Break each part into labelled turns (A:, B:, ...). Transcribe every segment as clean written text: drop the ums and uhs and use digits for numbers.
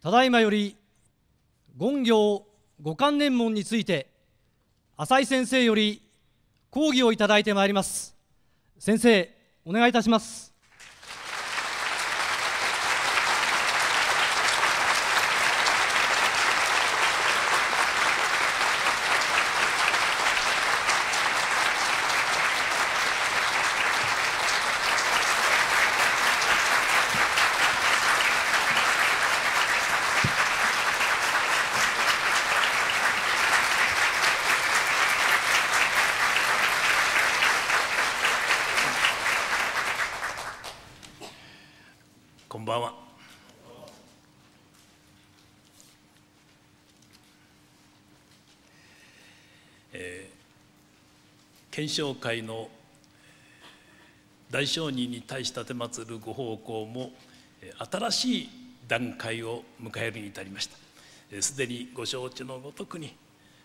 A: ただいまより権行ご観念門について浅井先生より講義をいただいてまいります。先生、お願いいたします。
B: こんばんは。顕彰会の大聖人に対し奉るご奉公も新しい段階を迎えるに至りました。すでにご承知のごとくに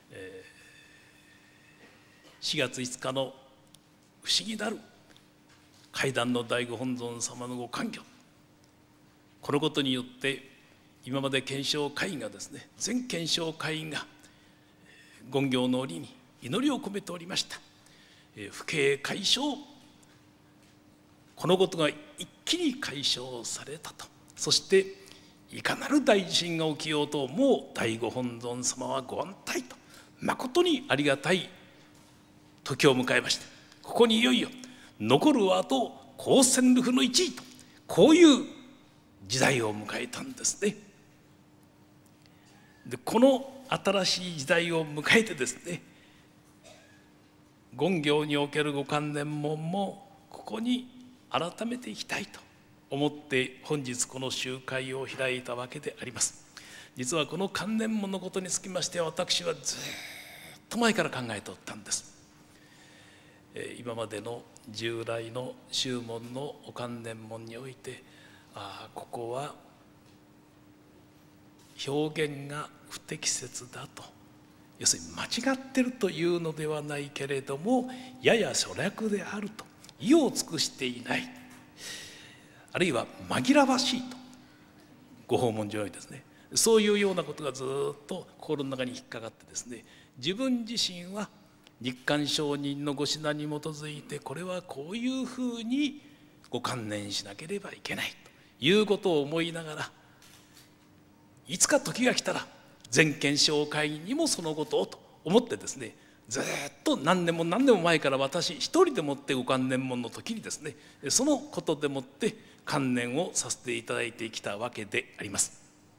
B: 4月5日の不思議なる階段の大御本尊様のご観挙、このことによって今まで顕彰会員がですね、全顕彰会員が権行の折に祈りを込めておりました不敬解消、このことが一気に解消されたと。そしていかなる大地震が起きようともう大御本尊様はご安泰と、まことにありがたい時を迎えました。ここにいよいよ残るはあと高専ルフの1位と、こういう時代を迎えたんですね。でこの新しい時代を迎えてですね、権行におけるご観念門もここに改めていきたいと思って本日この集会を開いたわけであります。実はこの観念門のことにつきましては私はずっと前から考えておったんです。今までの従来の宗門のお観念門において、ここは表現が不適切だと、要するに間違ってるというのではないけれどもやや粗略であると、意を尽くしていない、あるいは紛らわしいと、ご訪問上にですね、そういうようなことがずっと心の中に引っかかってですね、自分自身は日韓上人のご指南に基づいてこれはこういうふうにご観念しなければいけないということを思いながら、いつか時が来たら全顕彰会員にもそのことをと思ってですね、ずっと何年も何年も前から私一人でもってご観念門の時にですね、そのことでもって観念をさせていただいてきたわけであります。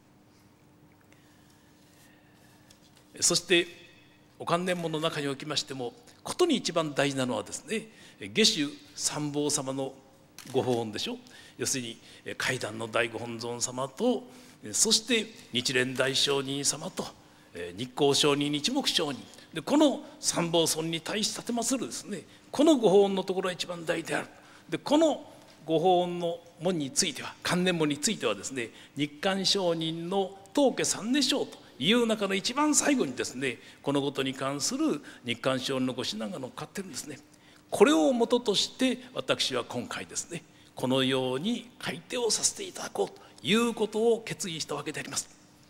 B: そしてお観念門の中におきましてもことに一番大事なのはですね、下手三宝様のご奉納でしょ。要するに階段の大御本尊様と、そして日蓮大聖人様と日光聖人日目聖人で、この三宝尊に対し奉るですね、このご奉納のところが一番大事である。でこのご奉納の門については、観念門についてはですね、日韓聖人の当家三年生という中の一番最後にですね、このことに関する日韓聖人のご指南が載っかってるんですね。これを元として私は今回ですね、このように改訂をさせていただこうということを決意したわけであります。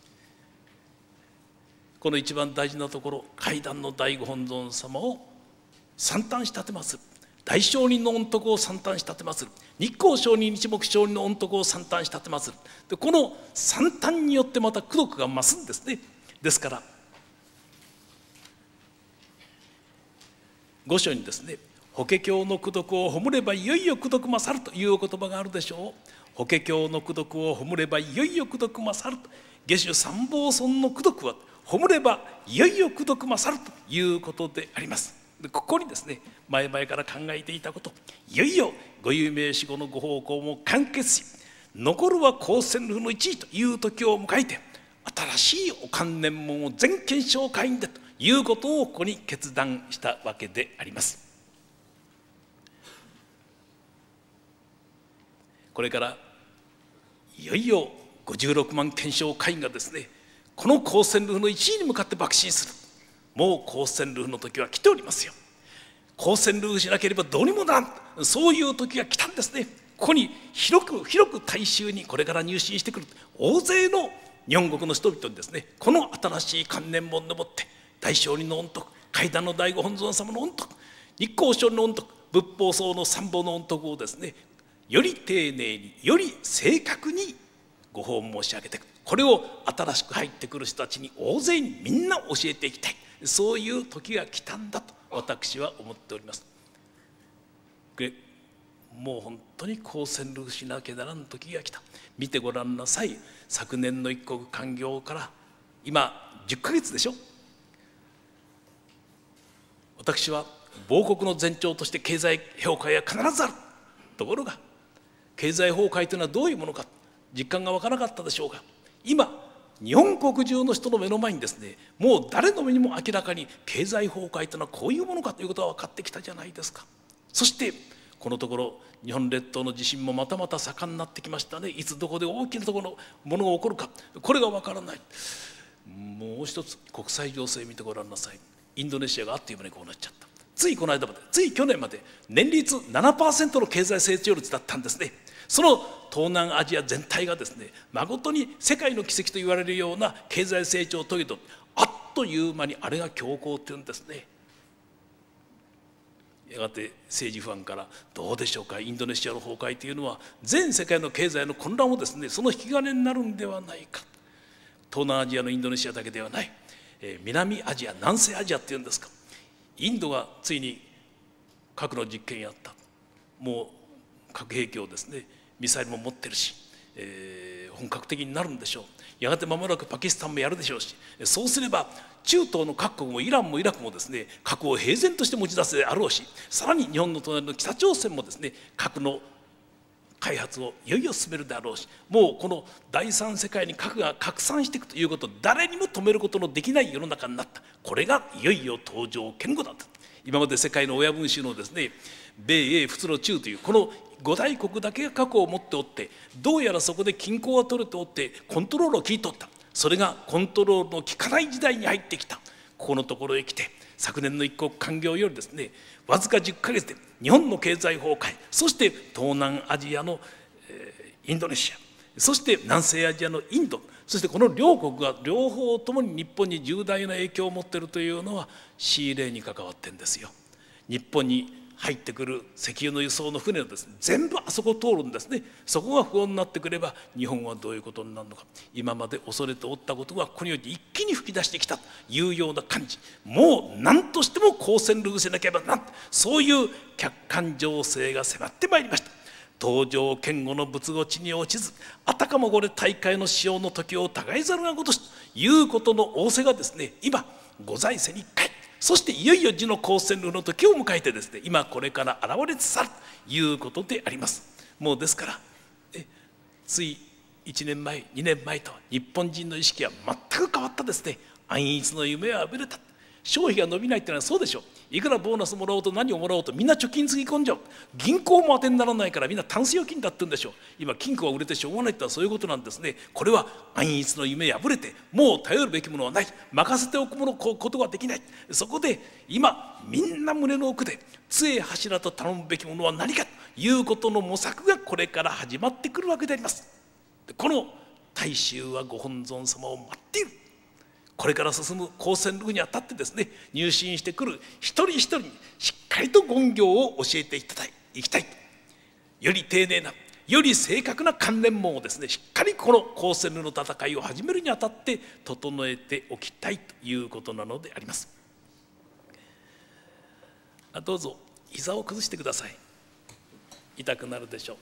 B: この一番大事なところ、階段の大御本尊様を参拝し奉る、大聖人の御徳を参拝し奉る、日光聖人日目聖人の御徳を参拝し奉る。でこの参拝によってまた功徳が増すんですね。ですから御所にですね、法華経の功徳を褒めればいよいよ功徳勝るというお言葉があるでしょう。法華経の功徳を褒めればいよいよ功徳勝ると、下手三宝尊の功徳は褒めればいよいよ功徳勝るということであります。でここにですね、前々から考えていたこと、いよいよご有名死後のご奉公も完結し、残るは高専ルフの1位という時を迎えて、新しいお観念門を全顕彰会員でということをここに決断したわけであります。これからいよいよ56万顕彰会員がですね、この高専ルフの1位に向かって爆心する。もう高専ルフの時は来ておりますよ。高専ルフしなければどうにもならん、そういう時が来たんですね。ここに広く大衆にこれから入信してくる大勢の日本国の人々にですね、この新しい観念門でもって大聖人の恩徳、階段の第五本尊様の恩徳、日光勝利の恩徳、仏法僧の三宝の恩徳をですね、より丁寧により正確にご奉申し上げていく、これを新しく入ってくる人たちに大勢にみんな教えていきたい、そういう時が来たんだと私は思っております。もう本当にこう宣流しなきゃならん時が来た。見てごらんなさい。昨年の一国勧業から今10ヶ月でしょ。私は亡国の前兆として経済崩壊は必ずある。ところが経済崩壊というのはどういうものか実感がわからなかったでしょうが、今日本国中の人の目の前にですね、もう誰の目にも明らかに経済崩壊というのはこういうものかということが分かってきたじゃないですか。そしてこのところ日本列島の地震もまたまた盛んになってきましたね。いつどこで大きなところのものが起こるか、これが分からない。もう一つ国際情勢見てごらんなさい。インドネシアがあっという間にこうなっちゃった。ついこの間まで、つい去年まで年率 7% の経済成長率だったんですね。その東南アジア全体がですね、誠に世界の奇跡と言われるような経済成長を遂げた、あっという間にあれが強行っていうんですね。やがて政治不安からどうでしょうか、インドネシアの崩壊というのは全世界の経済の混乱をですね、その引き金になるんではないか。東南アジアのインドネシアだけではない、南アジア、南西アジアっていうんですか。インドがついに核の実験やった。もう核兵器をですね、ミサイルも持ってるし、本格的になるんでしょう。やがて間もなくパキスタンもやるでしょうし、そうすれば中東の各国もイランもイラクもですね、核を平然として持ち出すであろうし、さらに日本の隣の北朝鮮もですね、核の開発をいよいよ進めるであろうし、もうこの第三世界に核が拡散していくということを誰にも止めることのできない世の中になった。これがいよいよ登場堅固だった。今まで世界の親分衆のですね、米英仏の中というこの5大国だけが核を持っておって、どうやらそこで均衡が取れておってコントロールを聞いとった。それがコントロールの効かない時代に入ってきた。ここのところへ来て昨年の一国勧業よりですね、わずか10ヶ月で日本の経済崩壊、そして東南アジアの、インドネシア、そして南西アジアのインド、そしてこの両国が両方ともに日本に重大な影響を持っているというのは仕入れに関わってるんですよ。日本に入ってくる石油の輸送の船をですね、全部あそこ通るんですね。そこが不穏になってくれば日本はどういうことになるのか、今まで恐れておったことがここにおいて一気に噴き出してきたというような感じ、もう何としても公選ルーせなければならん、そういう客観情勢が迫ってまいりました。東条堅吾の仏語地に落ちず、あたかもこれ大海の潮の時を互いざるがごとしということの仰せがですね、今御在世に一回、そしていよいよ次の公選ルーの時を迎えてですね、今これから現れつつあるということであります。もうですからつい1年前2年前と日本人の意識は全く変わったですね。安逸の夢はあぶれた。消費が伸びないっていうのはそうでしょう。いくらボーナスもらおうと何をもらおうとみんな貯金つぎ込んじゃう。銀行も当てにならないからみんなタンス預金だって言うんでしょう。今金庫が売れてしょうがないってのはそういうことなんですね。これは安逸の夢破れてもう頼るべきものはない、任せておくことができない。そこで今みんな胸の奥で杖柱と頼むべきものは何かということの模索がこれから始まってくるわけであります。この大衆はご本尊様を待っている。これから進む公選ルーにあたってですね、入信してくる一人一人にしっかりと言行を教えていきたい。より丁寧な、より正確な関連網をですね、しっかりこの公選ルーの戦いを始めるにあたって整えておきたいということなのであります。どうぞ膝を崩してください。痛くなるでしょう。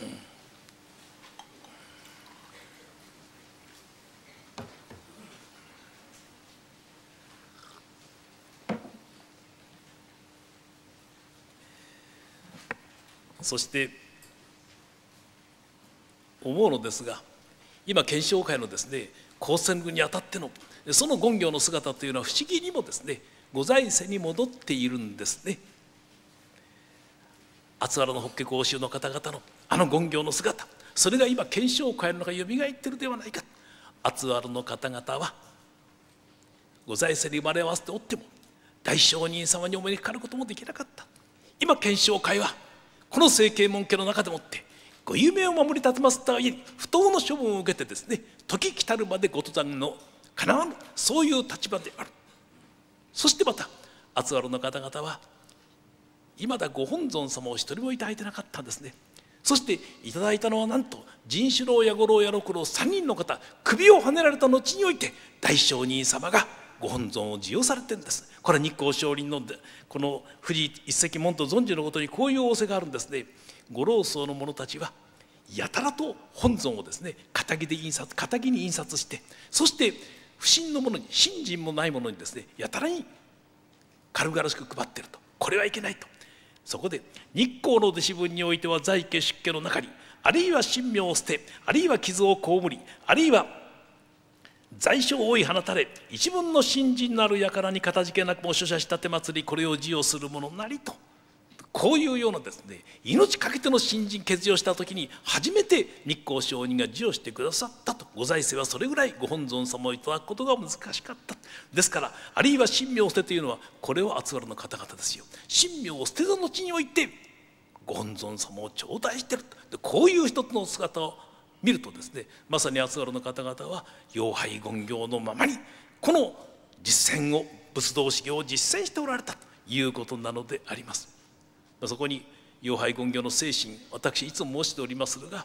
B: そして思うのですが、今検証会のですね、公選ルーにあたってのその言行の姿というのは不思議にもですね、御在世に戻っているんですね。厚原の法華講習の方々のあの言行の姿、それが今検証会の中によみがえっているではないか。厚原の方々は御在世に生まれ合わせておっても大聖人様にお目にかかることもできなかった。今検証会はこの成形門家の中でもってご夢を守り立てますために不当の処分を受けてですね、 時来たるまでご登山のかなわぬ、そういう立場である。そしてまた厚原の方々はいまだご本尊様を一人もいただいてなかったんですね。そしていただいたのはなんと陣四郎、矢五郎、矢六郎3人の方、首をはねられた後において大聖人様がご本尊を授与されてるんです。これは日光聖林のこの藤井一石門と存じのことにこういう仰せがあるんですね。ご老僧の者たちはやたらと本尊をですね堅気に印刷して、そして不信の者に、信心もない者にですねやたらに軽々しく配っていると。これはいけないと。そこで日光の弟子分においては在家出家の中に、あるいは神明を捨て、あるいは傷を被り、あるいは在所を追い放たれ、一分の信心なる輩にかたじけなくも書写したて祭り、これを授与するものなりと、こういうようなですね命かけての信心決意をした時に初めて日光聖人が授与してくださったと。ご在世はそれぐらいご本尊様をいただくことが難しかった。ですからあるいは神明を捨てというのはこれは厚原の方々ですよ。神明を捨てた後においてご本尊様を頂戴していると。こういう一つの姿を見るとですね、まさに厚原の方々は妖拝権行のままにこの実践を、仏道修行を実践しておられたということなのであります。そこに妖拝権行の精神、私いつも申しておりますが、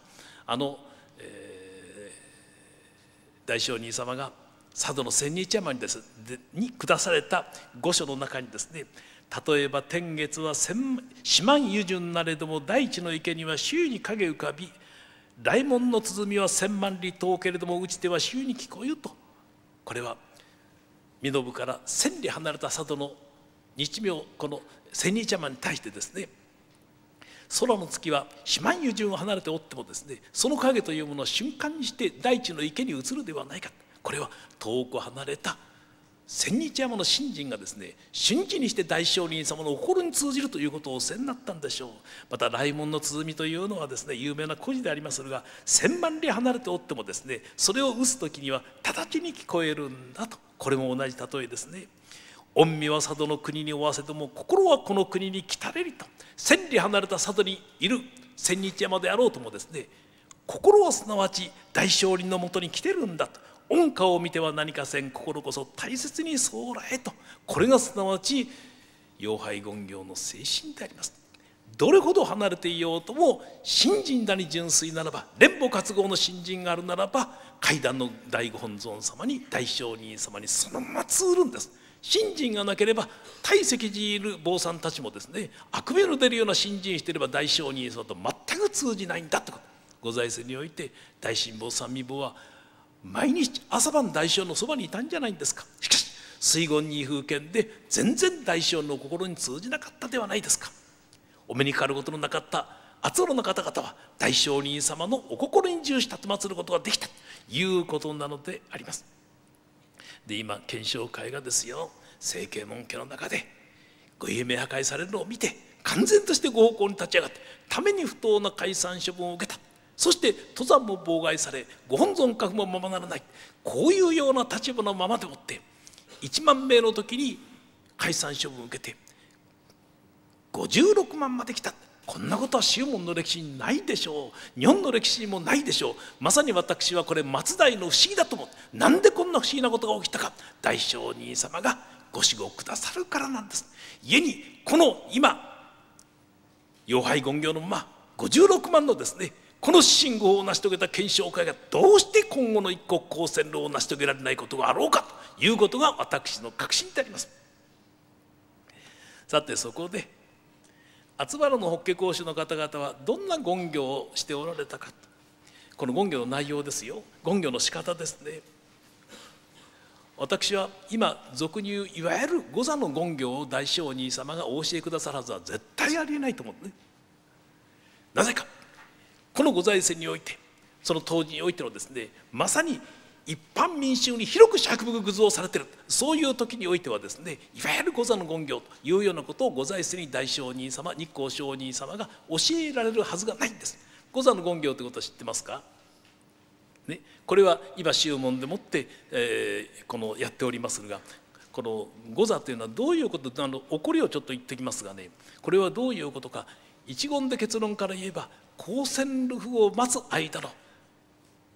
B: 大聖人様が佐渡の千日山に下された御書の中にですね、例えば天月は四万余順なれども大地の池には周囲に影浮かび、来門の鼓は千万里遠けれども打ち手は周囲に聞こえると。これは身延から千里離れた佐渡の日妙、この千日山に対してですね、空の月は四万余順を離れておってもですね、その影というものを瞬間にして大地の池に移るではないか。これは遠く離れた千日山の信心がですね瞬時にして大聖人様のお心に通じるということをおせんなったんでしょう。また来門の鼓というのはですね有名な故事でありますが、千万里離れておってもですねそれを打つ時には直ちに聞こえるんだと。これも同じ例えですね。御身は佐渡の国におわせても心はこの国に来たれりと。千里離れた佐渡にいる千日山であろうともですね、心はすなわち大聖人のもとに来てるんだと。御顔を見ては何かせん、心こそ大切にそうらえと。これがすなわち妖拝権行の精神であります。どれほど離れていようとも信心だに純粋ならば、蓮母活合の信心があるならば、階段の大ご本尊様に大聖人様にそのまま通るんです。信心がなければ大石寺にいる坊さんたちもですね、あくびの出るような信心していれば大聖人様と全く通じないんだと。ご在世において大神坊三味坊は毎日朝晩大聖のそばにいたんじゃないんですか。しかし水言二風見で全然大聖の心に通じなかったではないですか。お目にかかることのなかった厚原の方々は大聖人様のお心に従したと祀ることができたということなのであります。で今検証会がですよ、清家門家の中でご有名破壊されるのを見て完全としてご方向に立ち上がってために不当な解散処分を受けた。そして登山も妨害されご本尊格もままならない、こういうような立場のままでもって1万名の時に解散処分を受けて56万まで来た。こんなことは宗門の歴史にないでしょう。日本の歴史にもないでしょう。まさに私はこれ松代の不思議だと思う。なんでこんな不思議なことが起きたか。大聖人様がご指導くださるからなんです。故にこの今妖拝権行のまま56万のですねこの信号を成し遂げた検証会がどうして今後の一国公選路を成し遂げられないことがあろうかということが私の確信であります。さてそこで厚原の法華講師の方々はどんな言行をしておられたか。この言行の内容ですよ。言行の仕方ですね。私は今俗に言ういわゆる五座の言行を大聖人様がお教えくださるはずは絶対ありえないと思うね。なぜかこのご在世においてその当時においてのですねまさに一般民衆に広く釈伏具像されている、そういう時においてはですねいわゆる五座の言行というようなことをご在世に大聖人様日光聖人様が教えられるはずがないんです。五座の言行ということは知ってますか、ね、これは今宗門でもって、このやっておりますが、この五座というのはどういうことで起こりをちょっと言ってきますがね、これはどういうことか。一言で結論から言えば公選流布を待つ間の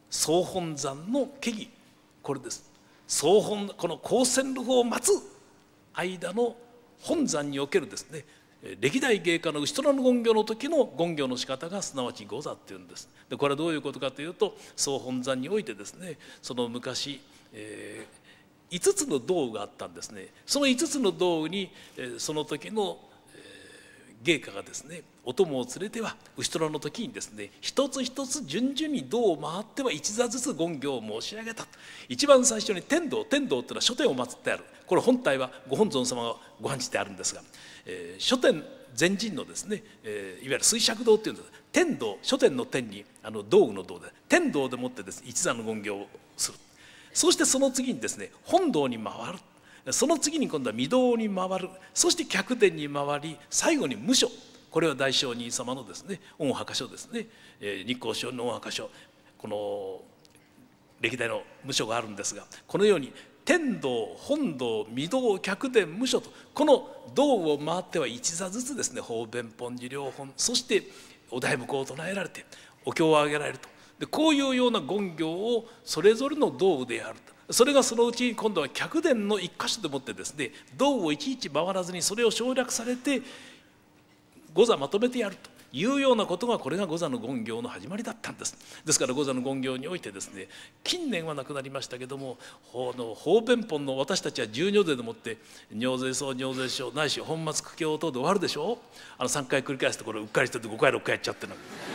B: 総本山の家儀、これです。総本、この光線流を待つ間の本山におけるですね、歴代芸家の牛虎の勤行の時の勤行の仕方がすなわち御座っていうんです。でこれはどういうことかというと、総本山においてですね、その昔、5つの道具があったんですね。その5つの道具に、その時の、芸家がですね、お供を連れては牛虎の時にですね、一つ一つ順々に道を回っては一座ずつ勤行を申し上げた。一番最初に天道、天道っていうのは書天を祀ってある、これ本体はご本尊様がご安置してあるんですが、書天前陣のですね、いわゆる水釈道っていうんです。天道、書天の天に道具の道で天道でもってですね、一座の勤行をする。そしてその次にですね、本道に回る。その次に今度は御堂に回る。そして客殿に回り、最後に無所、これは大聖人様のですね、御墓所ですね、日光聖の御墓所、この歴代の無所があるんですが、このように天道、本道、御堂、客殿、無所と、この道を回っては一座ずつですね、方便本寺両本、そしてお題目を唱えられてお経をあげられると。でこういうような勤行をそれぞれの道具でやると。それがそのうちに今度は客殿の一箇所でもってですね、道をいちいち回らずにそれを省略されて御座まとめてやるというようなことが、これが御座の勤行の始まりだったんです。ですから御座の勤行においてですね、近年はなくなりましたけども、方便本の私たちは十如税でもって尿税草、尿税書ないし本末苦境等で終わるでしょ。3回繰り返すところうっかりしてて5回6回やっちゃってる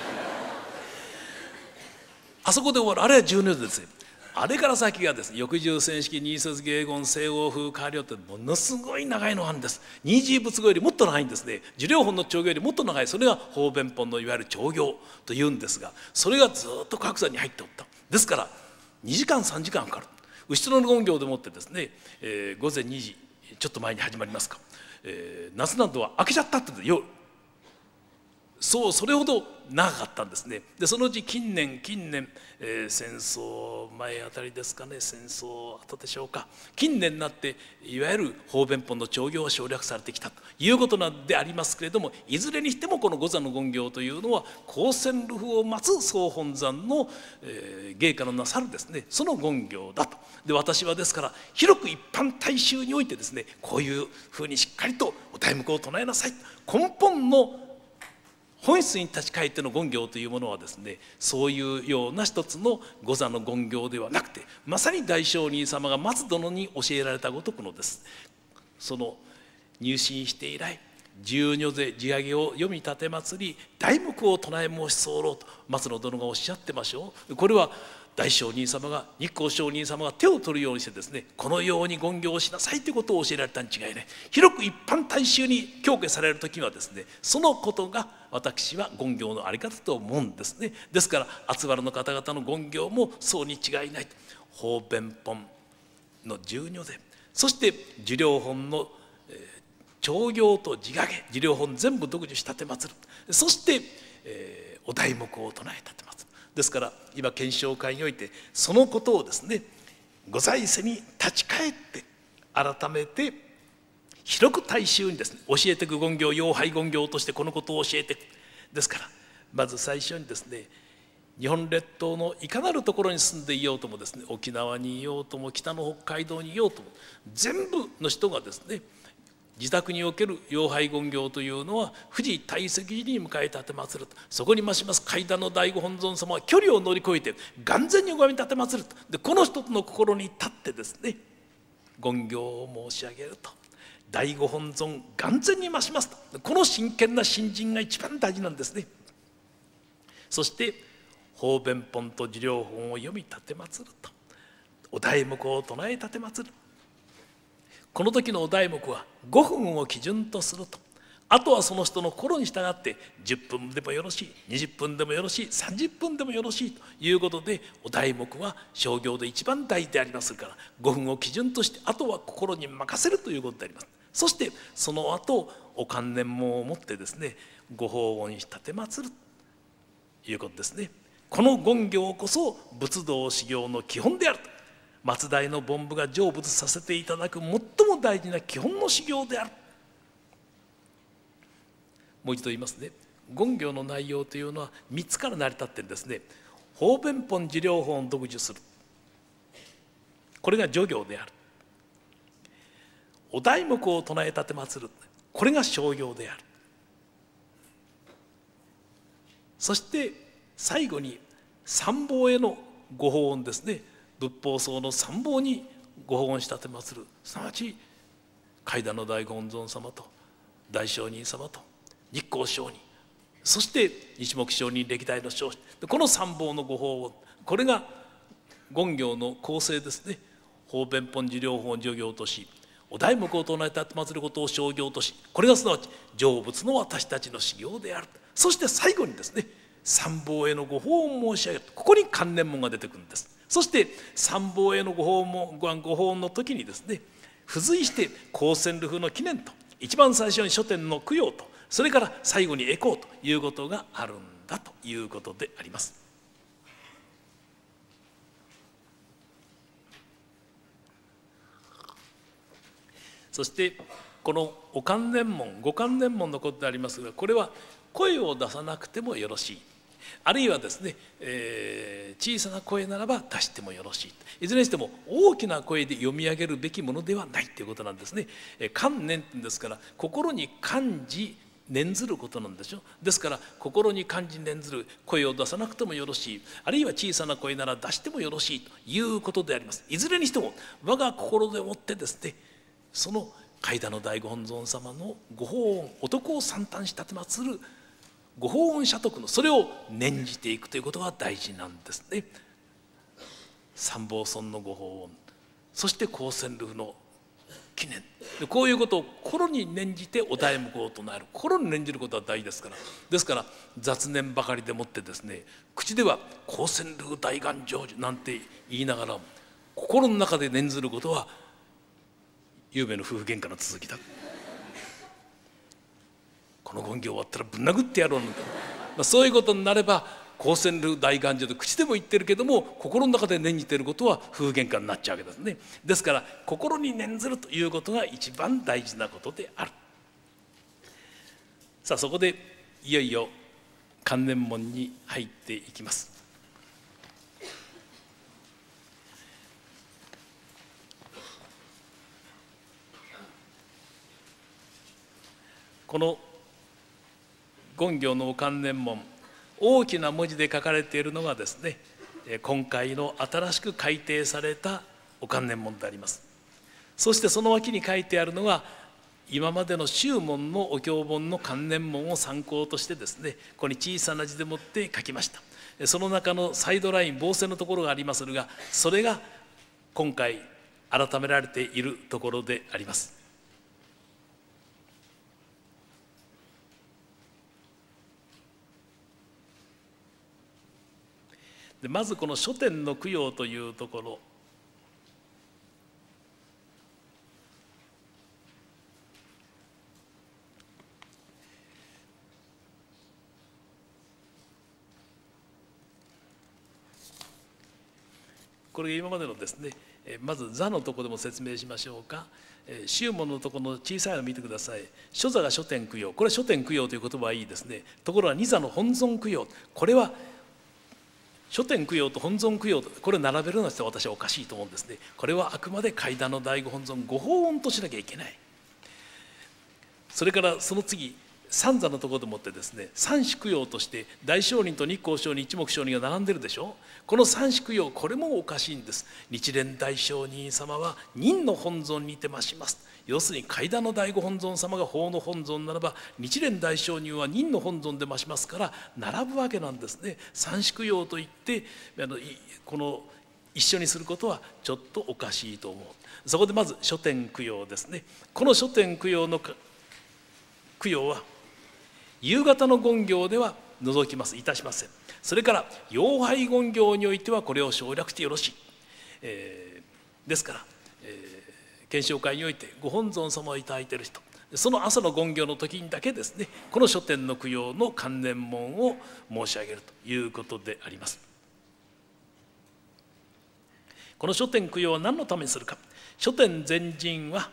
B: あそこで終わる、あれは十如税ですよ。あれから先がですね、翌十千式、二節芸言、西欧風変わりよってものすごい長いのがあるんです。二次仏語よりもっと長いんですね。受領本の長行よりもっと長い、それが方便本のいわゆる長行というんですが、それがずっと各座に入っておった。ですから2時間3時間かかる。牛虎の勤行でもってですね、午前2時ちょっと前に始まりますか、夏などは明けちゃったって夜、それほど長かったんですね。でそのうち近年、戦争前あたりですかね、戦争後でしょうか、近年になっていわゆる方便本の長行は省略されてきたということなんでありますけれども、いずれにしてもこの御座の勤行というのは光線流布を待つ総本山の、芸家のなさるですね、その勤行だと。で私はですから広く一般大衆においてですね、こういうふうにしっかりとお題目を唱えなさい、根本の本質に立ち返っての勤行というものはですね、そういうような一つの御座の勤行ではなくて、まさに大聖人様が松殿に教えられたごとくのです。その入信して以来、十如税地上げを読み立て祭り、題目を唱え申し候と松野殿がおっしゃってましょう。これは大聖人様が、日光聖人様が手を取るようにしてですね、このように勤行をしなさいということを教えられたに違いない。広く一般大衆に強化される時はですね、そのことが私は勤行の在り方と思うんですね。ですから厚原の方々の勤行もそうに違いない。方便本の十如税、そして受領本の長行と地掛け、受領本全部独自し立て祭る、そして、お題目を唱え立て祭る。ですから今検証会においてそのことをですね、御在世に立ち返って改めて広く大衆にですね教えていく勤行、要拝勤行としてこのことを教えていく。ですからまず最初にですね、日本列島のいかなるところに住んでいようともですね、沖縄にいようとも北の北海道にいようとも、全部の人がですね、自宅における要拝勤行というのは富士大石寺に迎え立て祀ると。そこに増します階段の第五本尊様は距離を乗り越えて眼前に拝み立て祀ると。でこの一つの心に立ってですね、勤行を申し上げると、第五本尊眼前に増しますと、この真剣な信心が一番大事なんですね。そして方便本と受領本を読み立て祀ると、お題目を唱え立て祀る。この時のお題目は5分を基準とすると。あとはその人の心に従って10分でもよろしい、20分でもよろしい、30分でもよろしいということで、お題目は商業で一番大事でありますから、5分を基準としてあとは心に任せるということであります。そしてその後お観念門を持ってですね、ご奉納に立て祀るということですね。この勤行こそ仏道修行の基本であると。松代の凡夫が成仏させていただく最も大事な基本の修行である。もう一度言いますね。勤行の内容というのは3つから成り立ってるんですね。 方便本事領法を読受する、これが序行である。お題目を唱え立て祀る、これが称行である。そして最後に三宝へのご奉納ですね。仏法僧の三宝にご奉納し立て祀る、すなわち海田の大御本尊様と大聖人様と日光聖人、そして日目聖人歴代の聖人、この三宝のご奉納、これが言行の構成ですね。方便本事領法を序行とし、お題目を唱え立て祀ることを称行とし、これがすなわち成仏の私たちの修行である。そして最後にですね、三宝へのご奉納を申し上げる、ここに観念門が出てくるんです。そして三宝へのご奉納の時にですね、付随して光線流の記念と、一番最初に書店の供養と、それから最後に回向ということがあるんだということであります。そしてこのお観念門、ご観念門のことでありますが、これは声を出さなくてもよろしい、あるいはですね、小さな声ならば出してもよろしい、いずれにしても大きな声で読み上げるべきものではないということなんですね。観念ですから、心に感じ念ずることなんでしょ。ですから心に感じ念ずる、声を出さなくてもよろしい、あるいは小さな声なら出してもよろしいということであります。いずれにしても我が心でもってですね、その海田の大御本尊様のご奉納、男を三端し立て祀るご奉納社徳の、それを念じていくということが大事なんですね。三宝尊のご奉納、そして光線流の記念、こういうことを心に念じてお題目を唱える、心に念じることは大事ですから。ですから雑念ばかりでもってですね、口では光線流大願成就なんて言いながら、心の中で念ずることはゆうべの夫婦喧嘩の続きだ、この言行終わったらぶん殴ってやろうなんて、そういうことになれば光線流大願成就と口でも言ってるけども、心の中で念じていることは夫婦喧嘩になっちゃうわけですね。ですから心に念ずるということが一番大事なことである。さあ、そこでいよいよ観念門に入っていきます。この言行のお観念門、大きな文字で書かれているのがですね、今回の新しく改訂されたお観念門であります。そしてその脇に書いてあるのが、今までの宗門のお経本の観念門を参考としてですね、ここに小さな字でもって書きました。その中のサイドライン、傍線のところがありますが、それが今回改められているところであります。でまずこの書店の供養というところ、これ今までのですね、まず座のところでも説明しましょうか。宗門のところの小さいのを見てください。書座が書店供養、これは書店供養という言葉はいいですね。ところが二座の本尊供養、これは書店供養と本尊供養、これを並べるのは私はおかしいと思うんですね。これはあくまで海田の大御本尊ご奉納としなきゃいけない。それからその次、三座のところでもってですね、三種供養として大聖人と日光聖人、一目聖人が並んでるでしょ。この三種供養、これもおかしいんです。日蓮大聖人様は任の本尊にてまします。要するに海田の大御本尊様が法の本尊ならば、日蓮大聖人は任の本尊でましますから並ぶわけなんですね。三種供養といってこの一緒にすることはちょっとおかしいと思う。そこでまず書店供養ですね。この書店供養の供養は夕方の言行では除きます、いたしません。それから妖拝言行においてはこれを省略してよろしい。ですから、検証会においてご本尊様をいただいている人、その朝の言行の時にだけですね、この書店の供養の観念門を申し上げるということであります。この書店供養は何のためにするか。書店前陣は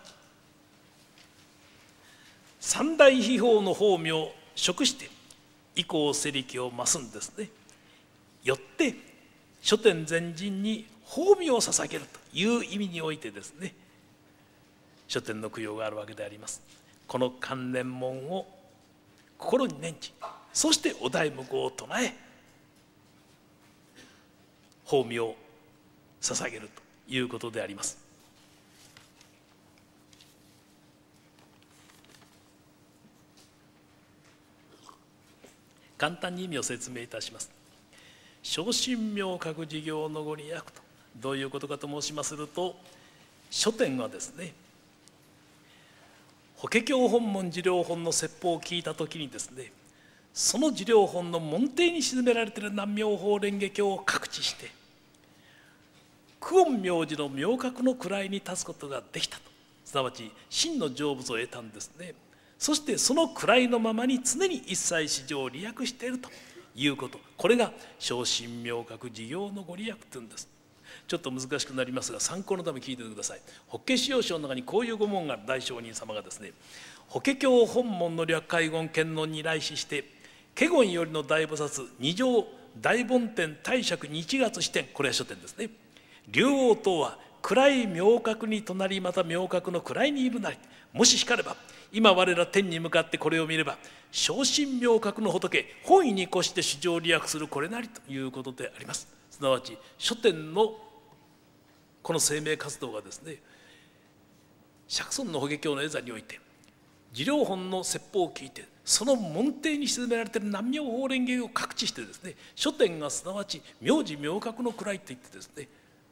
B: 三大秘宝の法名を食して以降世力を増すんですね。よって書店全人に褒美を捧げるという意味においてですね、書店の供養があるわけであります。この観念門を心に念じ、そしてお題目を唱え、褒美を捧げるということであります。簡単に意味を説明いたします。正神妙覚事業のご利益とどういうことかと申しますると、書店はですね、法華経本門事領本の説法を聞いたときにですね、その事領本の門底に鎮められている南妙法蓮華経を覚知して、久遠明寺の妙覚の位に立つことができたと、すなわち真の成仏を得たんですね。そしてその位のままに常に一切至上を利益しているということ、これが正神妙覚事業のご利益というんです。ちょっと難しくなりますが、参考のため聞いてください。法華使用書の中にこういう御文がある。大聖人様がですね、法華経本門の略海言検論に来しして、華厳よりの大菩薩二条大梵天大釈日月支天、これは書店ですね。竜王とは暗い妙覚に隣、また妙覚の位にいるなり、もし光れば今我ら天に向かってこれを見れば、正神妙覚の仏本意に越して至上利益するこれなりということであります。すなわち書店のこの生命活動がですね、釈尊の法華経の絵座において事領本の説法を聞いて、その門底に鎮められている南妙法蓮華経を覚知してですね、書店がすなわち妙寺妙覚の位といってですね、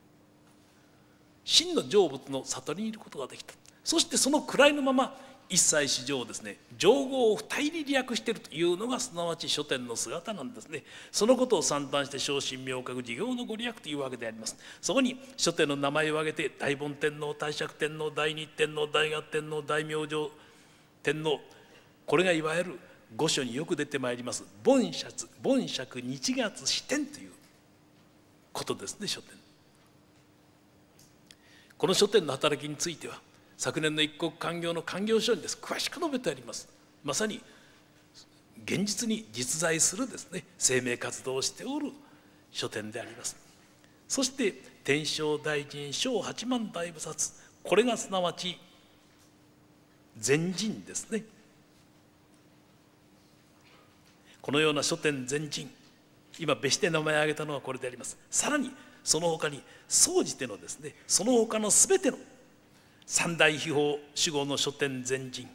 B: 真の成仏の悟りにいることができた。そしてその位のまま一切至上をですね、上合を二入り利益しているというのがすなわち書店の姿なんですね。そのことを算段して正神妙覚事業のご利益というわけであります。そこに書店の名前を挙げて、大梵天皇、大釈天皇、大日天皇、大月天皇、大明星天皇、これがいわゆる御書によく出てまいります梵釈日月支天ということですね。書店、この書店の働きについては昨年の一国勧業の勧業書にです詳しく述べてあります。まさに現実に実在するですね、生命活動をしておる書店であります。そして天正大臣正八幡大菩薩、これがすなわち全人ですね。このような書店全人、今別して名前を挙げたのはこれであります。さらにその他に総じてのですね、その他のすべての三大秘宝守護の書店全人、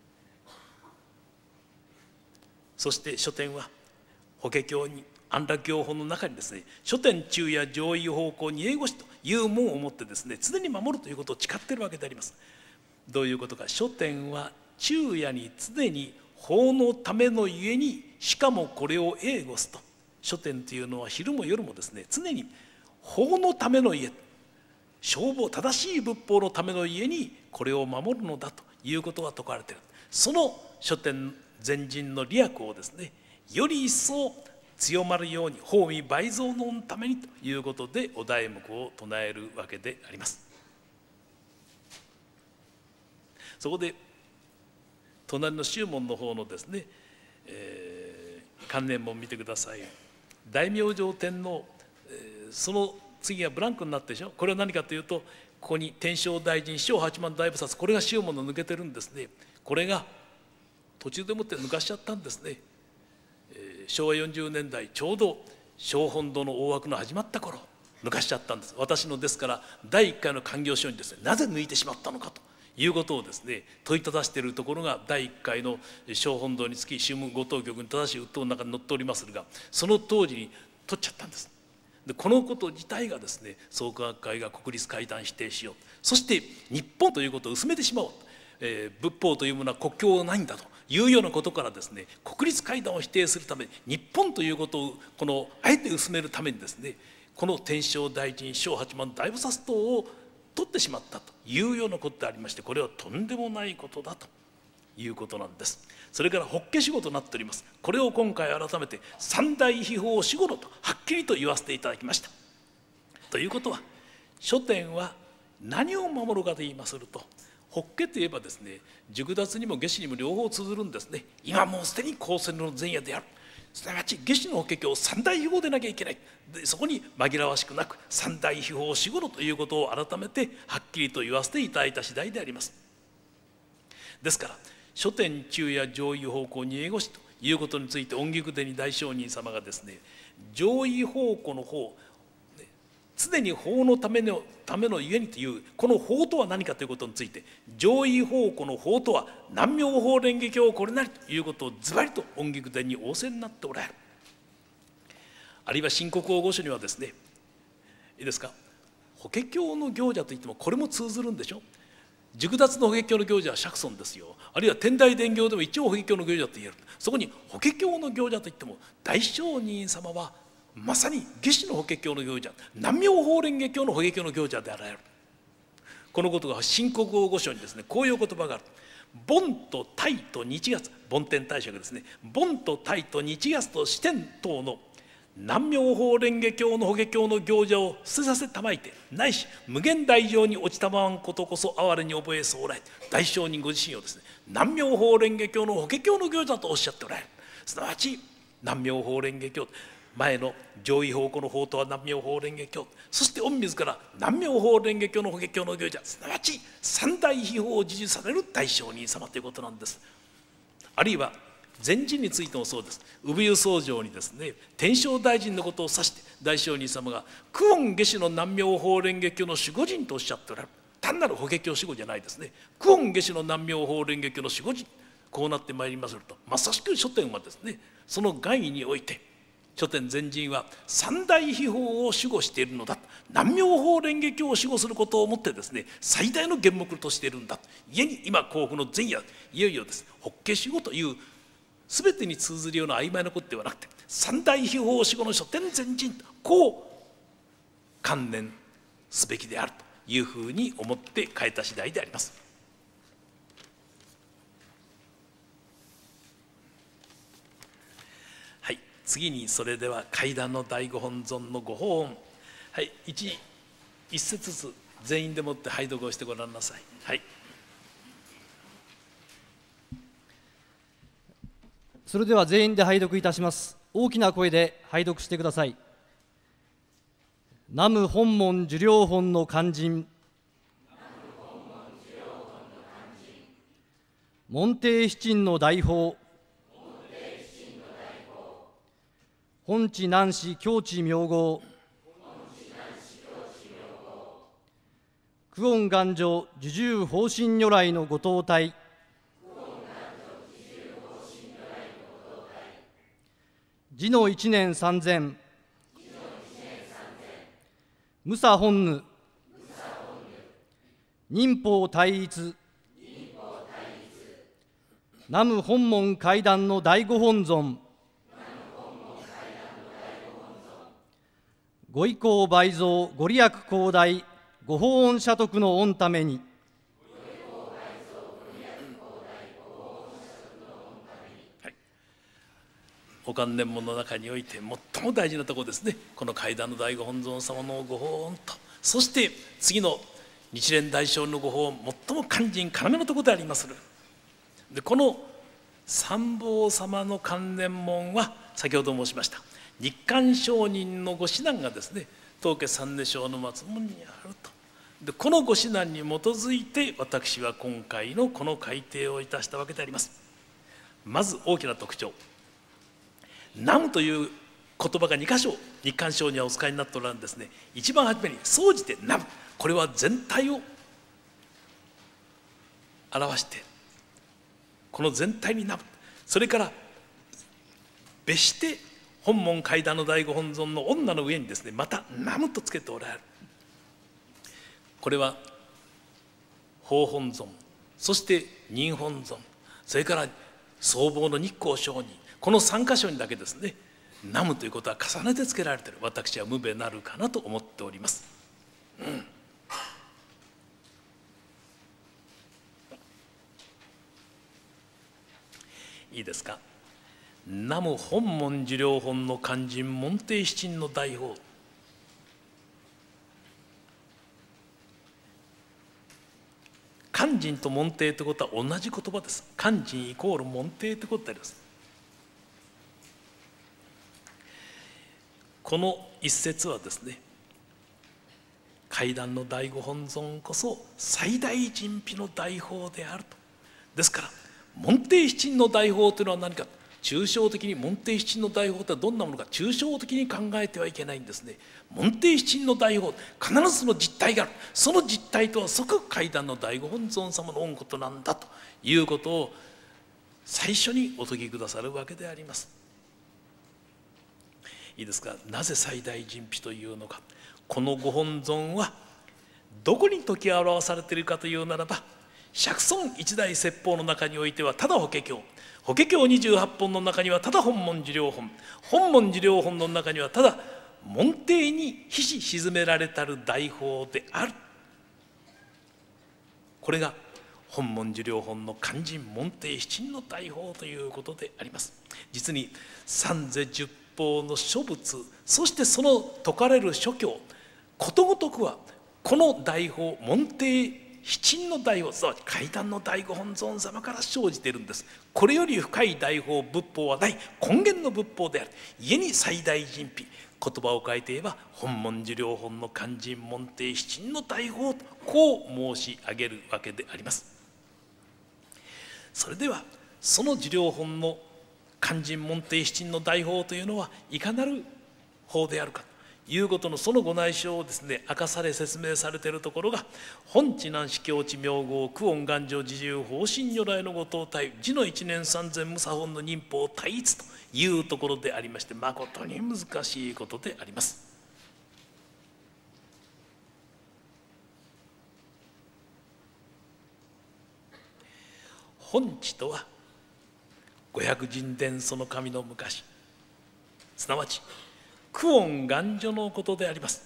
B: そして書店は法華経に安楽行法の中にですね、書店中夜上位方向に英語しという門をもってですね、常に守るということを誓っているわけであります。どういうことか、書店は昼夜に常に法のためのゆえに、しかもこれを英語すと、書店というのは昼も夜もですね、常に法のための家、正正しい仏法のための家にこれを守るのだということが説かれている。その書店全人の利益をですね、より一層強まるように法味倍増のためにということでお題目を唱えるわけであります。そこで隣の宗門の方のですね、観念門見てください。大明星天皇、その次はブランクになってでしょ。これは何かというと、ここに天正大臣正八幡大菩薩、これが宗門の抜けてるんですね。これが途中でもって抜かしちゃったんですね。昭和40年代ちょうど小本堂の大枠の始まった頃抜かしちゃったんです。私のですから第1回の勧業書にですね、なぜ抜いてしまったのかということをですね問いただしているところが第1回の小本堂につき宗務ご当局に正しい訴答の中に載っておりますが、その当時に取っちゃったんです。でこのこと自体がですね、創価学会が国立会談否定しよう、そして日本ということを薄めてしまおう、仏法というものは国境はないんだというようなことからですね、国立会談を否定するために日本ということをあえて薄めるためにですね、この天正大臣正八幡大菩薩塔を取ってしまったというようなことでありまして、これはとんでもないことだということなんです。それから法華守護となっております。これを今回改めて三大秘宝守護のとはっきりと言わせていただきました。ということは、書店は何を守るかと言いますると、法華といえばですね、熟達にも夏至にも両方通ずるんですね。今もうすでに高専の前夜である。 すなわち夏至の法華経三大秘宝でなきゃいけない。でそこに紛らわしくなく三大秘宝四五のということを改めてはっきりと言わせていただいた次第であります。ですから諸天中や上位方向に英語しということについて恩義久手大上人様がですね、上位方向の方、常に法のためのゆえにというこの法とは何かということについて、上位方向の法とは南妙法蓮華経これなりということをズバリと恩義久手に仰せになっておられる。あるいは新国王御書にはですね、いいですか、法華経の行者といってもこれも通ずるんでしょ。熟達の法華経の行者は釈尊ですよ。あるいは天台伝行でも一応法華経の行者と言える。そこに法華経の行者といっても大聖人様はまさに夏至の法華経の行者、南妙法蓮華経の法華経の行者であられる。このことが新国王御書にですね、こういう言葉がある。盆と太と日月、梵天大社がですね、盆と太と日月と四天等の南妙法蓮華経の法華経の行者を捨てさせたまいて、ないし無限大乗に落ちたまわんことこそ哀れに覚えそうらい。大聖人ご自身をですね、南妙法蓮華経の法華経の行者とおっしゃっておられる。すなわち南妙法蓮華経、前の上位方向の法とは南妙法蓮華経、そして御自ら南妙法蓮華経の法華経の行者、すなわち三大秘宝を授受される大聖人様ということなんです。あるいは禅人についてもそうです。産湯僧正にですね、天正大臣のことを指して大聖人様が久遠下至の南妙法蓮華経の守護人とおっしゃっておられる。単なる法華経守護じゃないですね。久遠下至の南妙法蓮華経の守護人、こうなってまいりますと、まさしく書店はですね、その外において書店禅人は三大秘宝を守護しているのだ、南妙法蓮華経を守護することをもってですね、最大の原目としているんだ。故に今甲府の前夜、いよいよですね、法華守護という全てに通ずるような曖昧なことではなくて、三大秘宝守護の書店禅人とこう観念すべきであるというふうに思って変えた次第であります。はい、次にそれでは階段の第五本尊のご法音、はい、一節ずつ全員でもって拝読をしてごらんなさい。はい。
A: それでは全員で拝読いたします。大きな声で拝読してください。南無本門受領本の勧進、門弟七珍の大宝、本地南市境地名号、久遠願上受従方針如来のご塔体、次の一年三千、無差本ぬ、忍法対一、南無本門階段の第五本尊、ご意向倍増ご利益広大ご法恩社徳の御ために、
B: お観念門の中において最も大事なところですね。この階段の第五本尊様のご法音と、そして次の日蓮大聖のご法音、最も肝心要のところでありまする。でこの三宝様の観念門は先ほど申しました日韓上人のご指南がですね、当家三根省の松門にあると。でこのご指南に基づいて私は今回のこの改訂をいたしたわけであります。まず大きな特徴、南無という言葉が2箇所日韓書にはお使いになっておられるんですね。一番初めに総じて南無、これは全体を表して、この全体に南無、それから別して本門階段の第五本尊の女の上にですね、また南無とつけておられる。これは法本尊、そして忍本尊、それから僧帽の日光上人、この3箇所にだけですね、南無ということは重ねてつけられている。私は無べなるかなと思っております。いいですか。南無本門受領本の勧進門弟七珍の大宝、勧進と門弟ということは同じ言葉です。勧進イコール門弟ということであります。 この一節はですね、階段の第五本尊こそ最大神秘の大法であると。ですから門弟七人の大法というのは何か、抽象的に門弟七人の大法とはどんなものか抽象的に考えてはいけないんですね。門弟七人の大法、必ずその実体がある。その実体とは即階段の第五本尊様の御事なんだということを最初にお説きくださるわけであります。いいですか。なぜ最大神秘というのか。このご本尊はどこに説き表されているかというならば、釈尊一大説法の中においてはただ法華経、法華経28本の中にはただ本門受領本、本門受領本の中にはただ門弟にひし沈められたる大法である。これが本門受領本の勧進門弟七人の大法ということであります。実に三世十法の諸仏、そしてその説かれる諸教、ことごとくはこの大法門弟七人の大法、すなわち階段の第五本尊様から生じているんです。これより深い大法仏法はない根源の仏法である。故に最大神秘、言葉を変えて言えば本門受領本の勧進門弟七人の大法とこう申し上げるわけであります。それではその受領本の勧進門弟七人の大法というのはいかなる法であるかということのそのご内証をですね、明かされ説明されているところが本地南市境地名号久遠願成自重方針如来のご塔体字の一年三千無差本の忍法対一というところでありまして、誠に難しいことであります。本地とは五百神殿その神の昔、すなわち久遠願成のことであります。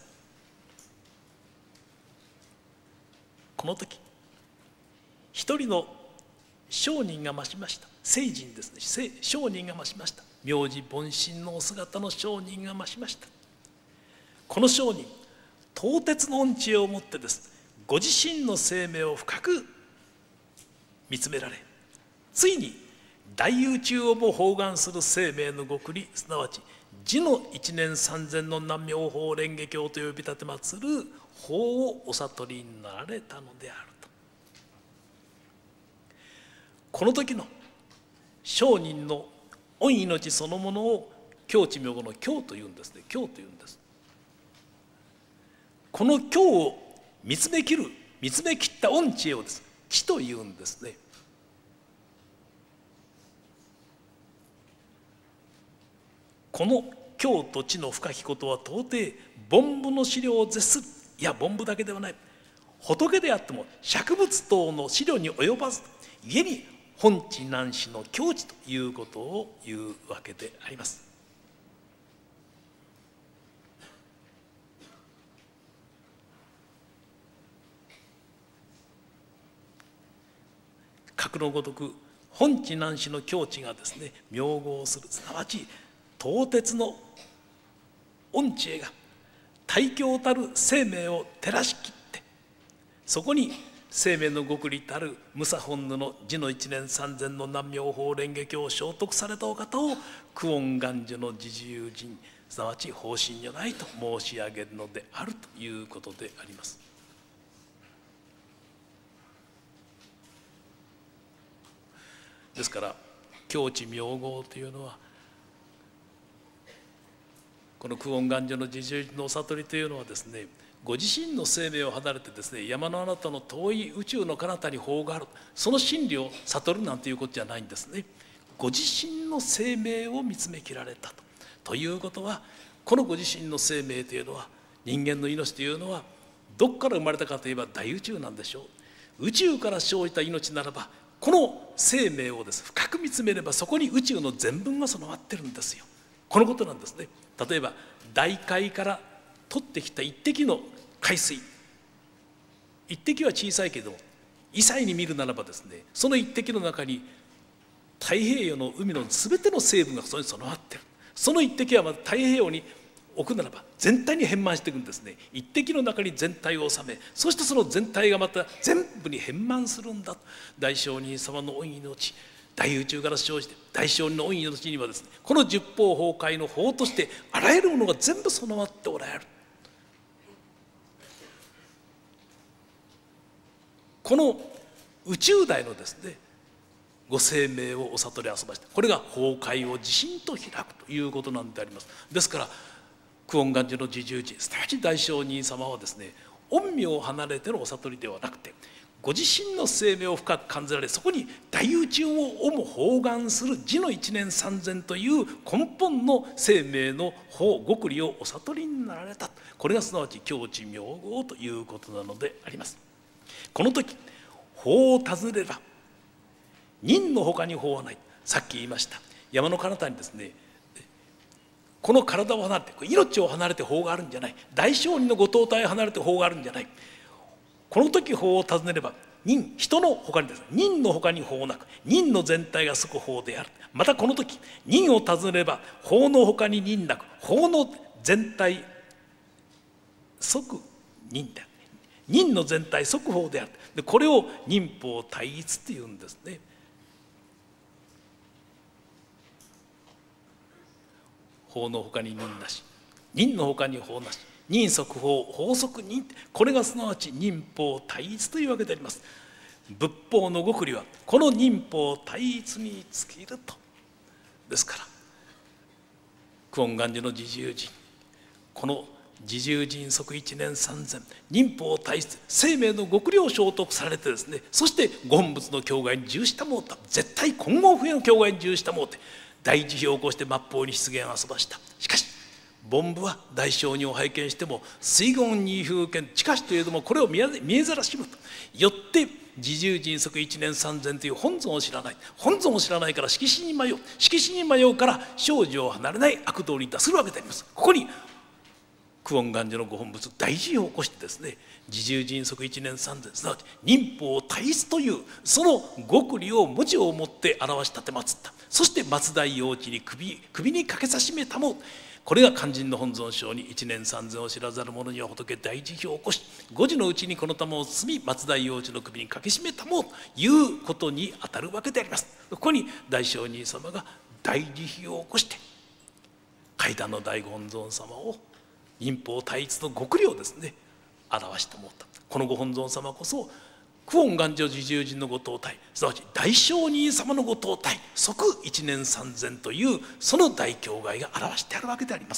B: この時一人の聖人が増しました。聖人ですね。聖人が増しました。名字凡身のお姿の聖人が増しました。この聖人、透徹の恩知恵をもってです、ご自身の生命を深く見つめられ、ついに大宇宙をも包含する生命の極理、すなわち字の一年三千の南妙法蓮華経と呼び立てまつる法をお悟りになられたのであると。この時の聖人の御命そのものを経地名号の経というんですね。経というんです。この経を見つめきった御知恵をです、知というんですね。この経と知の深きことは到底凡夫の資料を絶する。いや、凡夫だけではない、仏であっても釈仏等の資料に及ばず、故に本地南市の境地ということを言うわけであります。格のごとく本地南市の境地がですね、名号する、すなわち透徹の恩知恵が大教たる生命を照らし切って、そこに生命の極理たる無差本布の字の一年三千の南妙法蓮華経を聖徳されたお方を久遠願成の自重人、すなわち方針如来と申し上げるのであるということであります。ですから境地名号というのは、この久遠願成の自重人のお悟りというのはですね、ご自身の生命を離れてですね、山のあなたの遠い宇宙の彼方に法がある、その真理を悟るなんていうことじゃないんですね。ご自身の生命を見つめきられたということは、このご自身の生命というのは、人間の命というのはどこから生まれたかといえば大宇宙なんでしょう。宇宙から生じた命ならば、この生命をです深く見つめれば、そこに宇宙の全文が備わってるんですよ。このことなんですね。例えば大海から取ってきた一滴の海水、一滴は小さいけど異彩に見るならばですね、その一滴の中に太平洋の海の全ての成分がそれに備わっている。その一滴はまた太平洋に置くならば全体に変満していくんですね。一滴の中に全体を収め、そしてその全体がまた全部に変満するんだ。大聖人様の御命、 大宇宙から生じて大聖人の御命にはですね、この十方法界の法としてあらゆるものが全部備わっておられる。この宇宙大のですねご生命をお悟りあそばして、これが法界を自身と開くということなんであります。ですから久遠願寺の侍従寺、すなわち大聖人様はですね、御身を離れてのお悟りではなくて、ご自身の生命を深く感じられ、そこに大宇宙をも包含する次の一年三千という根本の生命の法極理をお悟りになられた。これがすなわち境地妙合ということなのであります。この時法を尋ねれば人の他に法はない。さっき言いました山の彼方にですね、この体を離れて命を離れて法があるんじゃない、大聖人のご塔体を離れて法があるんじゃない。この時法を尋ねれば人の他にですね、人の他に法なく人の全体が即法である。またこの時人を尋ねれば法の他に人なく法の全体即人である。人の全体即法である。でこれを人法対一っていうんですね。法の他に人なし、人の他に法なし、人即法、法即人、これがすなわち人法対一というわけであります。仏法の極理はこの人法対一に尽きると。ですから久遠願寺の侍従人、この侍従人即一年三千、人法対一、生命の極理を聖徳されてですね、そしてご本仏の境外に従したもうた、絶対今後不への境外に従したもうて大慈悲を起こして末法に出現を遊ばした。しかし凡夫は大聖人を拝見しても水言二風見近しといえどもこれを見えざらしむとよって侍従人即一年三千という本尊を知らない。本尊を知らないから色紙に迷う。色紙に迷うから少女を離れない悪道に達するわけであります。ここに久遠願寺のご本仏大慈悲を起こしてですね、侍従人即一年三千、すなわち人法対一というその極理を文字をもって表し立てまつった。そして松大陽地に首にかけさしめたも、これが肝心の本尊称に一年三千を知らざる者には仏大慈悲を起こし、5時のうちにこの玉を包み松大陽地の首にかけしめたもということにあたるわけであります。ここに大聖人様が大慈悲を起こして階段の大御本尊様を人法対一の極理をですね表してもらった。このご本尊様こそ久遠願寺侍従人のご塔体、すなわち大聖人様のご塔体即一年三千というその大境界が表してあるわけであります。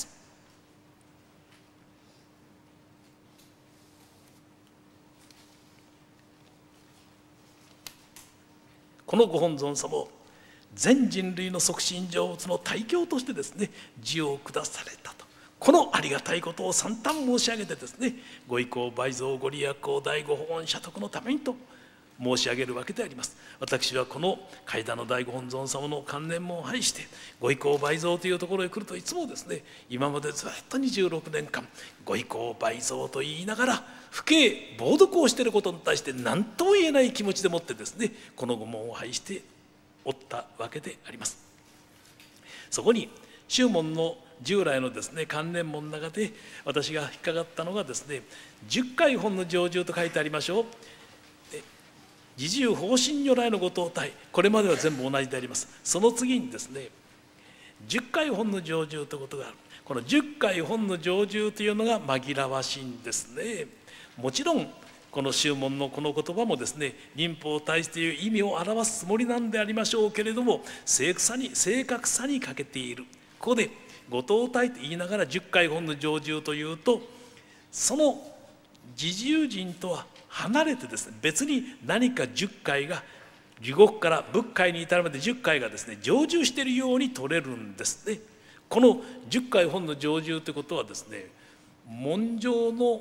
B: このご本尊様を全人類の促進成仏の大教としてですね授与を下されたと、このありがたいことを三端申し上げてですね、ご意向倍増ご利益を第五法恩社徳のためにと申し上げるわけであります。私はこの階段の第五本尊様の観念門を拝してご意向倍増というところへ来るといつもですね、今までずっと26年間ご意向倍増と言いながら不敬冒涜をしていることに対して何とも言えない気持ちでもってですねこの御門を拝しておったわけであります。そこに宗門の従来のですね観念門の中で私が引っかかったのがですね、十回本の成就と書いてありましょう。自重方針如来のご塔体、これまでは全部同じであります。その次にですね十回本の成就ということがある。この十回本の成就というのが紛らわしいんですね。もちろんこの宗門のこの言葉もですね人法対一という意味を表すつもりなんでありましょうけれども、正確さに欠けている。ここでご塔体と言いながら十回本の成就というと、その侍従人とは離れてですね別に何か十回が地獄から仏界に至るまで十回がですね成就しているように取れるんですね。この十回本の成就ということはですね、文上の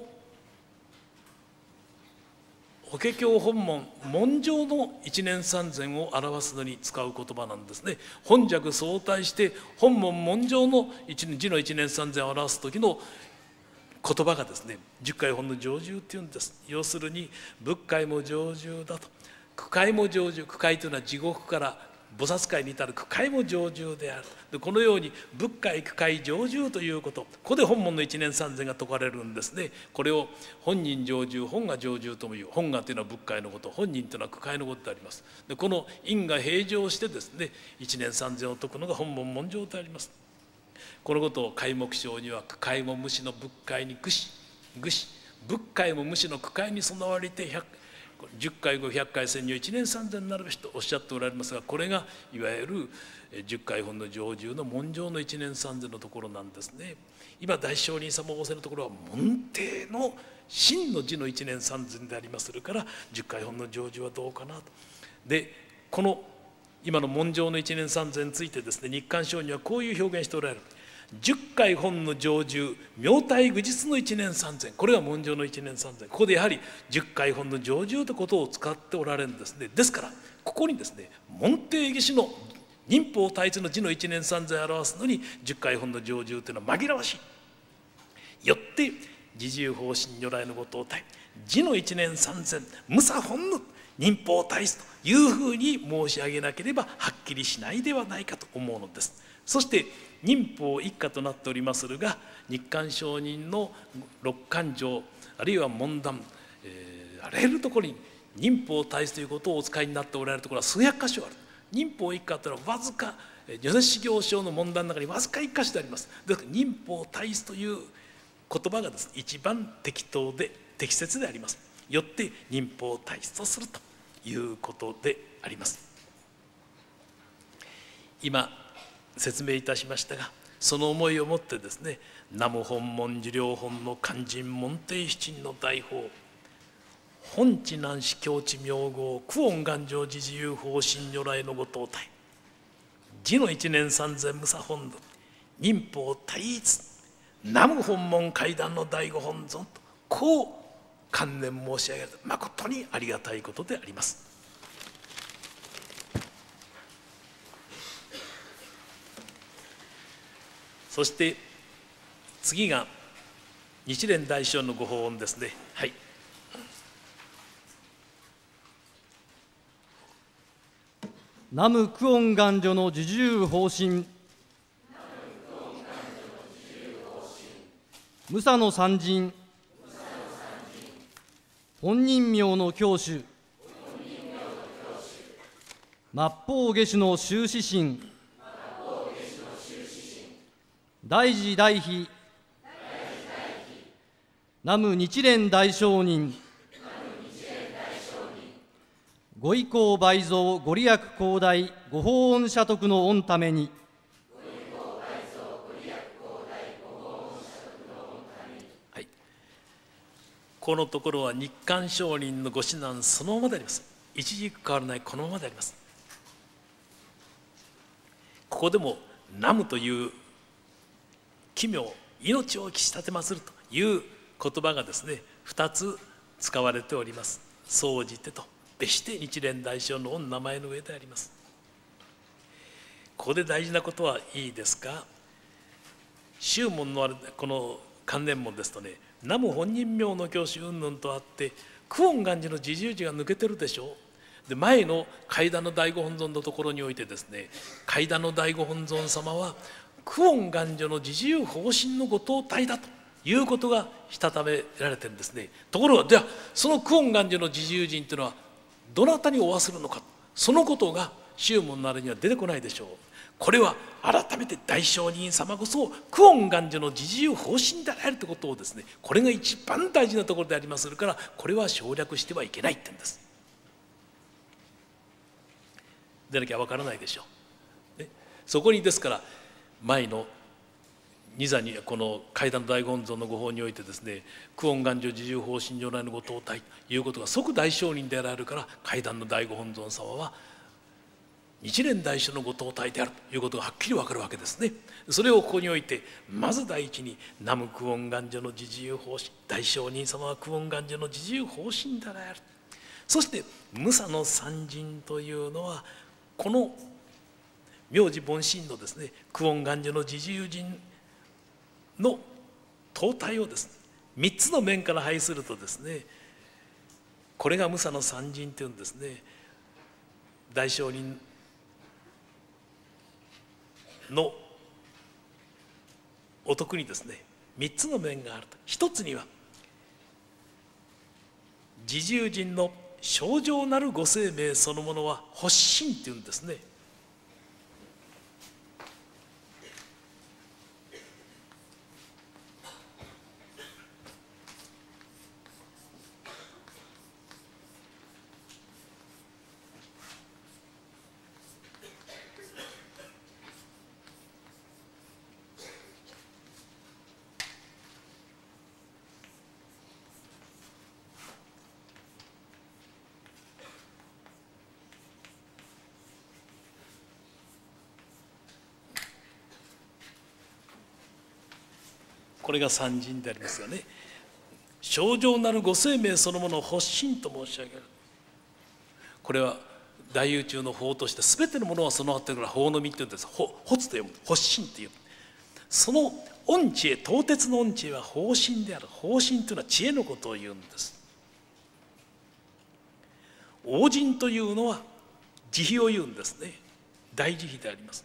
B: 法華経本門文上の一年三千を表すのに使う言葉なんですね。本尺相対して本門文上の字の一年三千を表す時の言葉がですね十回本の成就っていうんです。要するに仏界も成就だと、苦界も成就、苦界というのは地獄から菩薩界に至る句会も成就である。でこのように仏界句会成就ということ、ここで本門の一念三千が説かれるんですね。これを本人成就、本願成就ともいう。本願というのは仏界のこと、本人というのは句会のことであります。でこの因が平常してですね、一念三千を説くのが本門門上であります。このことを開目章には句会も無視の仏界に愚し仏界も無視の句会に備わりて10回後100回千入一年三千になるべしとおっしゃっておられますが、これがいわゆる十回本の成就の門上の一年三千のところなんですね。今大聖人様仰せのところは門弟の真の字の一年三千でありまするから、十回本の成就はどうかなと。でこの今の門上の一年三千についてですね、日刊書にはこういう表現しておられる。十回本の成就、妙体具実の一年三千、これが門上の一年三千。ここでやはり十回本の成就ということを使っておられるんですね。ですからここにですね、門弟義士の忍法大一の字の一年三千を表すのに十回本の成就というのは紛らわしい。よって自重方針如来のご当体、字の一年三千無差本の忍法大一というふうに申し上げなければはっきりしないではないかと思うのです。そして忍法一家となっておりまするが、日刊上人の六巻上あるいは門談、あらゆるところに忍法大一ということをお使いになっておられるところは数百箇所ある。忍法一家というのはわずか如来修行書の門談の中にわずか一箇所であります。ですから忍法大一という言葉がですね、一番適当で適切であります。よって忍法大一とするということであります。今説明いたしましたが、その思いをもってですね、南無本門受領本の勧進門弟七人の大法、本地南市境地名号久遠願成自自由方針如来のご当体、字の一年三千無差本土、忍法大一、南無本門階段の第五本尊と、こう観念申し上げる、誠にありがたいことであります。そして次が日蓮大聖のご法音ですね。はい。
A: 南無久遠願所の自重方針、無差の三人、本人名の教主、末法下手の修士心、大慈大悲、南無日蓮大聖人、ご意向倍増ご利益広大ご法恩社徳の御ために、
B: はい、このところは日刊上人のご指南そのままであります。一軸変わらないこのままであります。ここでも南無という奇妙、命を期し立てまするという言葉がですね、2つ使われております。総じてと別して日蓮大聖の御名前の上であります。ここで大事なことはいいですか、宗門のあるこの観念門ですとね、南無本人名の教主云々とあって久遠願寺の自重寺が抜けてるでしょう。で前の階段の第五本尊のところにおいてですね、階段の第五本尊様は久遠願所の自重方針のご当体だということがしたためられてるんですね。ところがじゃあその久遠願所の自重人というのはどなたにおわするのか、そのことが宗門のあれには出てこないでしょう。これは改めて大聖人様こそ久遠願所の自重方針であるということをですね、これが一番大事なところでありますから、これは省略してはいけないって言うんです。でなきゃわからないでしょう、ね、そこにですから前の二座にこの階段大本尊のご法においてですね、久遠願所自重方針如来のご当体ということが即大聖人であられるから、階段の第五本尊様は日蓮大聖のご当体であるということがはっきり分かるわけですね。それをここにおいてまず第一に南無久遠願所の自重方針、大聖人様は久遠願所の自重方針であられる。そして無差の三人というのはこの名字凡心のですね、久遠願所の自重人の統体をですね、3つの面から拝するとですね、これが無差の三人というんですね。大聖人のお得にですね、3つの面があると。一つには侍従人の清浄なるご生命そのものは発心っていうんですね。これが三人でありますよね。清浄なるご生命そのものを発心と申し上げる。これは大宇宙の法として全てのものは備わっているから法の実っていうんです。発と読む、発心っていう。その恩知恵、当徹の恩知恵は方針である。方針というのは知恵のことを言うんです。王人というのは慈悲を言うんですね。大慈悲であります。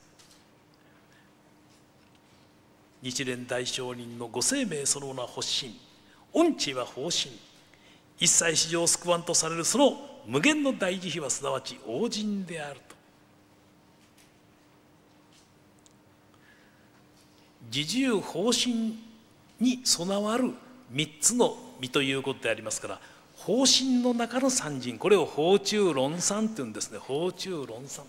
B: 日蓮大聖人のご生命そのものは発心、恩知は方針、一切史上救わんとされるその無限の大慈悲はすなわち王人であると。自重方針に備わる3つの実ということでありますから、方針の中の三人、これを法中論三っていうんですね。法中論三。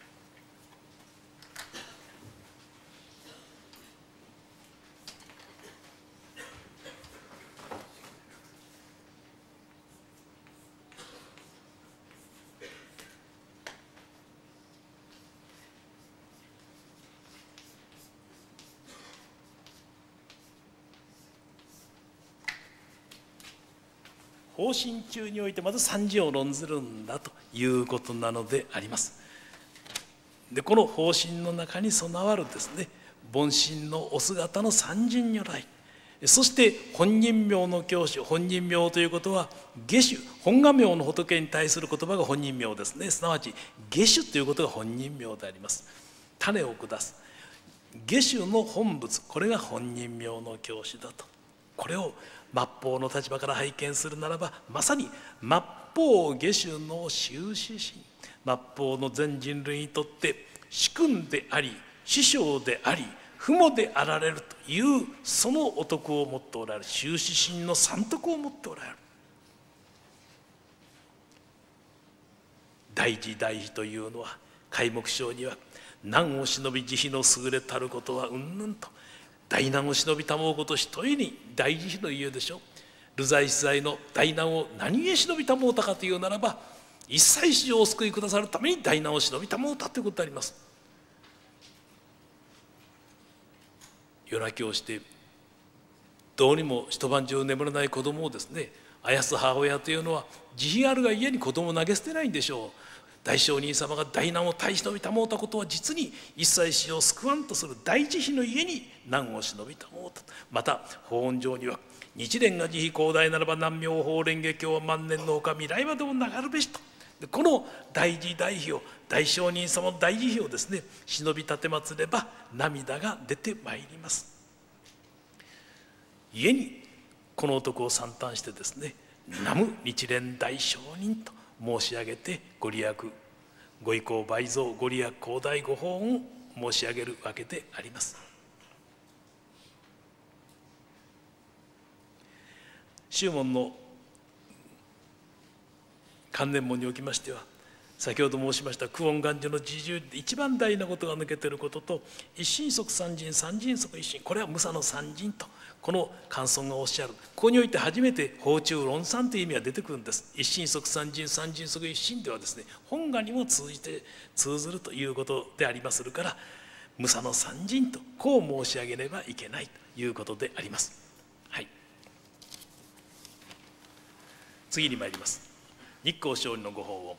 B: 方針中においてまず三人を論ずるんだということなのであります。でこの方針の中に備わるですね、凡心のお姿の三人如来、そして本人名の教師、本人名ということは下手、本願名の仏に対する言葉が本人名ですね。すなわち下手ということが本人名であります。種を下す下手の本物、これが本人名の教師だと。これを末法の立場から拝見するならば、まさに末法下手の修士心、末法の全人類にとって主君であり師匠であり父母であられるというそのお徳を持っておられる、修士心の三徳を持っておられる。大慈大悲というのは開目章には難を忍び慈悲の優れたることはうんぬんと、大難を忍びたもうことひとえに大慈悲の言うでしょう。流罪死罪の大難を何故忍びたもうたかというならば、一切史上をお救いくださるために大難を忍びたもうたということであります。夜泣きをしてどうにも一晩中眠れない子供をですねあやす母親というのは、慈悲あるがゆえに子供を投げ捨てないんでしょう。大聖人様が大難を耐え忍びたもうたことは、実に一切死を救わんとする大慈悲の家に難を忍びたもうた。また法恩上には日蓮が慈悲広大ならば南妙法蓮華経は万年のほか未来までも流るべしと。でこの大慈大悲を、大聖人様の大慈悲をですね忍び立てまつれば涙が出てまいります。家にこの男を賛嘆してですね、南無日蓮大聖人と申し上げて、ご利益ご意向倍増、ご利益広大ご法恩を申し上げるわけであります。宗門の観念門におきましては、先ほど申しました久遠願受の自重で一番大なことが抜けていることと、一心即三人、三人即一心、これは無差の三人とこの寛尊がおっしゃる。ここにおいて初めて法中論三という意味が出てくるんです。一心即三人、三人即一心ではですね、本願にも通ずるということでありまするから、無差の三人とこう申し上げればいけないということであります。はい、次に参ります。日光勝利のご法を。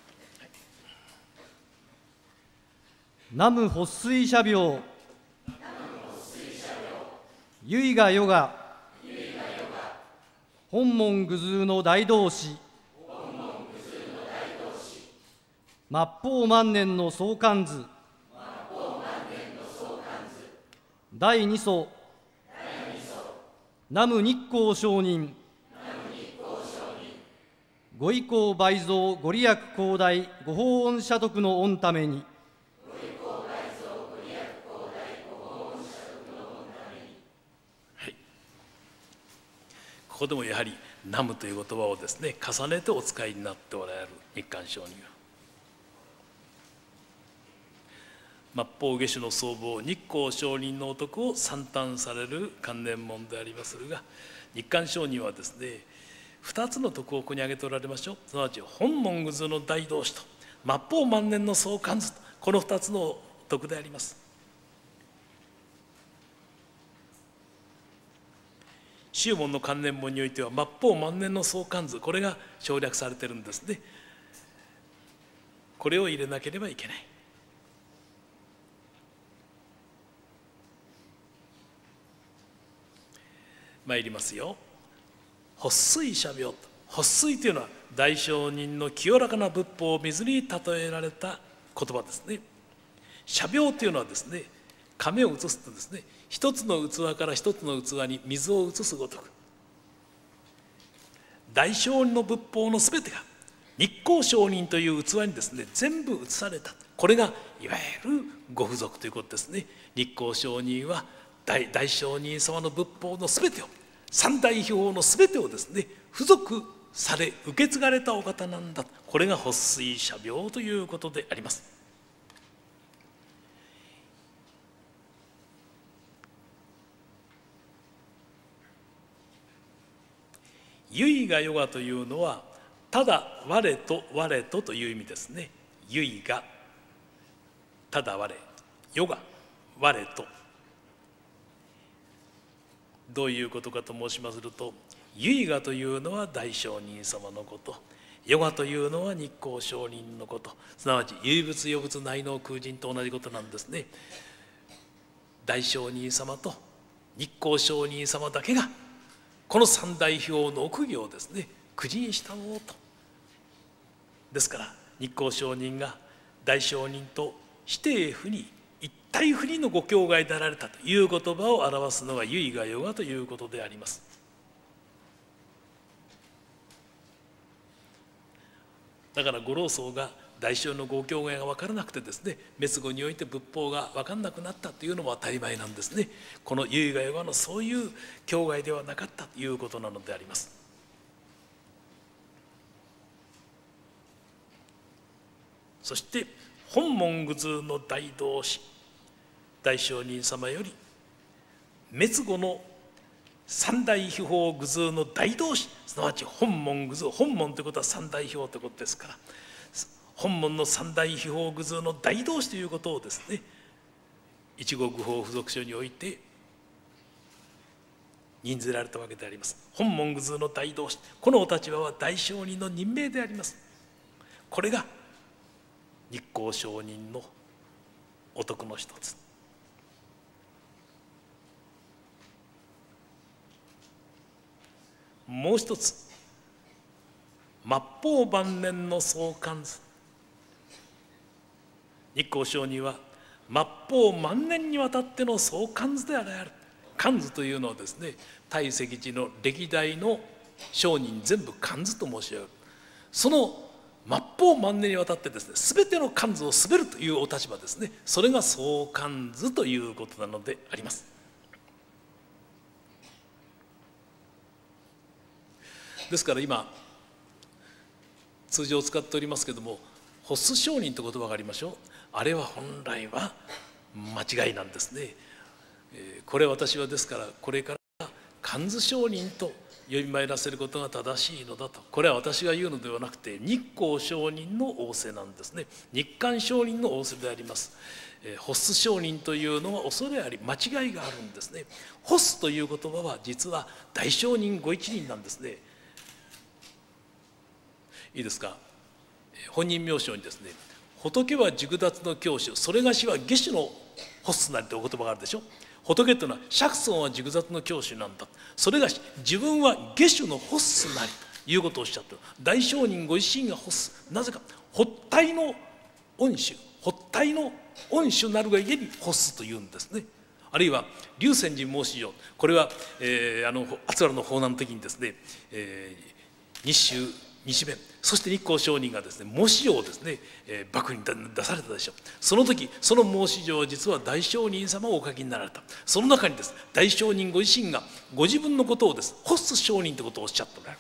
A: 南無発水社病、唯我ヨガ、本門具通の大同志、末法万年の相関図、 第2訴南無日光上人ご意向倍増ご利益広大ご法恩社徳の御ために。
B: はい、ここでもやはり南無という言葉をですね重ねてお使いになっておられる日韓上人は末法下手の僧帽日光上人のお徳を賛嘆される観念門でありますが、日韓上人はですね2つの徳をここに挙げておられましょう。すなわち本門具図の大同士と末法万年の相関図と、この2つの徳であります。宗門の観念門においては末法万年の相関図、これが省略されているんですね。これを入れなければいけない。参りますよ。発水社病、発水というのは大聖人の清らかな仏法を水に例えられた言葉ですね。社病というのはですね、亀を移すとですね、一つの器から一つの器に水を移すごとく、大聖人の仏法のすべてが日光聖人という器にですね全部移された。これがいわゆるご付属ということですね。日光聖人は大聖人様の仏法のすべてを、三大秘宝のすべてをですね付属され受け継がれたお方なんだ。これが発水社病ということであります。唯我ヨガというのはただ我と我とという意味ですね。唯我ただ我、ヨガ我と、どういうことかと申しますと、唯我というのは大聖人様のこと、ヨガというのは日光聖人のこと、すなわち唯物余物内能空人と同じことなんですね。大聖人様と日光聖人様だけがこの三大秘宝の奥義をですね苦心したもうと。ですから日光聖人が大聖人と否定不二一体不二のご境外であられたという言葉を表すのが唯我ヨガということであります。だからご老僧が大聖のご境外が分からなくてですね滅後において仏法が分からなくなったというのも当たり前なんですね。この唯我ヨガのそういう境外ではなかったということなのであります。そして本門具図の大同士、大聖人様より滅後の三大秘宝具図の大同士、すなわち本門具図、本門ということは三大秘宝ということですから、本門の三大秘宝具図の大同士ということをですね一語具法付属書において任ずられたわけであります。本門具図の大同士、このお立場は大聖人の任命であります。これが日光聖人のお徳の一つ。もう一つ、末法晩年の相関図。日光聖人は末法万年にわたっての相関図であられる。関図というのはですね大石寺の歴代の聖人全部関図と申し上げる。その末法万年にわたってですね全ての関図を滑るというお立場ですね。それが相関図ということなのであります。ですから今通常使っておりますけども、発出聖人という言葉がありましょう。あれは本来は間違いなんですね。これ私はですからこれから関図聖人と呼び参らせることが正しいのだと。これは私が言うのではなくて日光聖人の仰せなんですね。日韓聖人の仰せであります。発出聖人というのは恐れあり間違いがあるんですね。発出という言葉は実は大聖人ご一人なんですね。いいですか。本人名称にですね仏は熟達の教主、それがしは下手の発出なりというお言葉があるでしょ。仏というのは釈尊は熟達の教主なんだ、それがし自分は下手の発出なりということをおっしゃっている。大聖人ご自身が発出、なぜか発体の恩主、発体の恩主なるがゆえに発出というんですね。 あるいは龍泉寺申し状、これは、厚原の法難の時にですね、日宗日弁、そして日光上人がですね申し状をですね、幕府に出されたでしょう。その時その申し状は実は大聖人様をお書きになられた。その中にです大聖人ご自身がご自分のことをですホッス上人ということをおっしゃっておられる。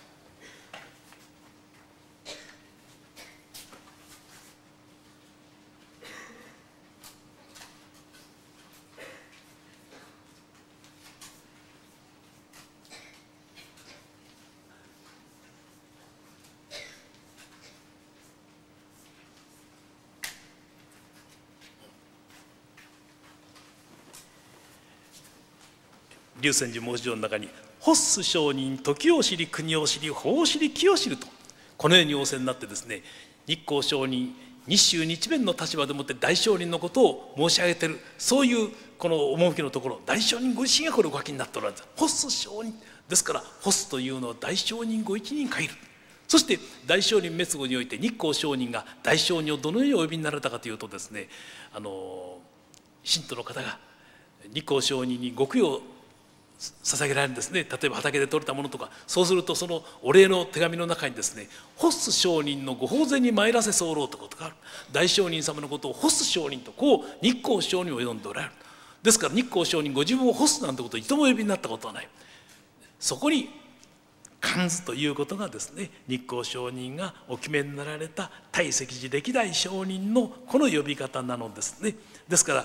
B: 龍泉寺申し状の中に「ホッス上人時を知り国を知り法を知り気を知る」とこのように仰せになってですね、日光上人日宗日弁の立場でもって大聖人のことを申し上げている、そういうこの趣のところ、大聖人ご自身がこれをお書きになっておられる。ホッス上人ですから、ホッスというのは大聖人ご一人限る。そして大聖人滅後において日光上人が大聖人をどのようにお呼びになられたかというとですね、信徒の方が日光上人にご供養捧げられるんですね。例えば畑で採れたものとか、そうするとそのお礼の手紙の中にですね、ホッス上人のご法前に参らせ候ということがある。大聖人様のことをホッス上人とこう日光上人を呼んでおられる。ですから日光上人ご自分をホッスなんてことを一度もお呼びになったことはない。そこに観図ということがですね、日光上人がお決めになられた大石寺歴代上人のこの呼び方なのですね。ですから、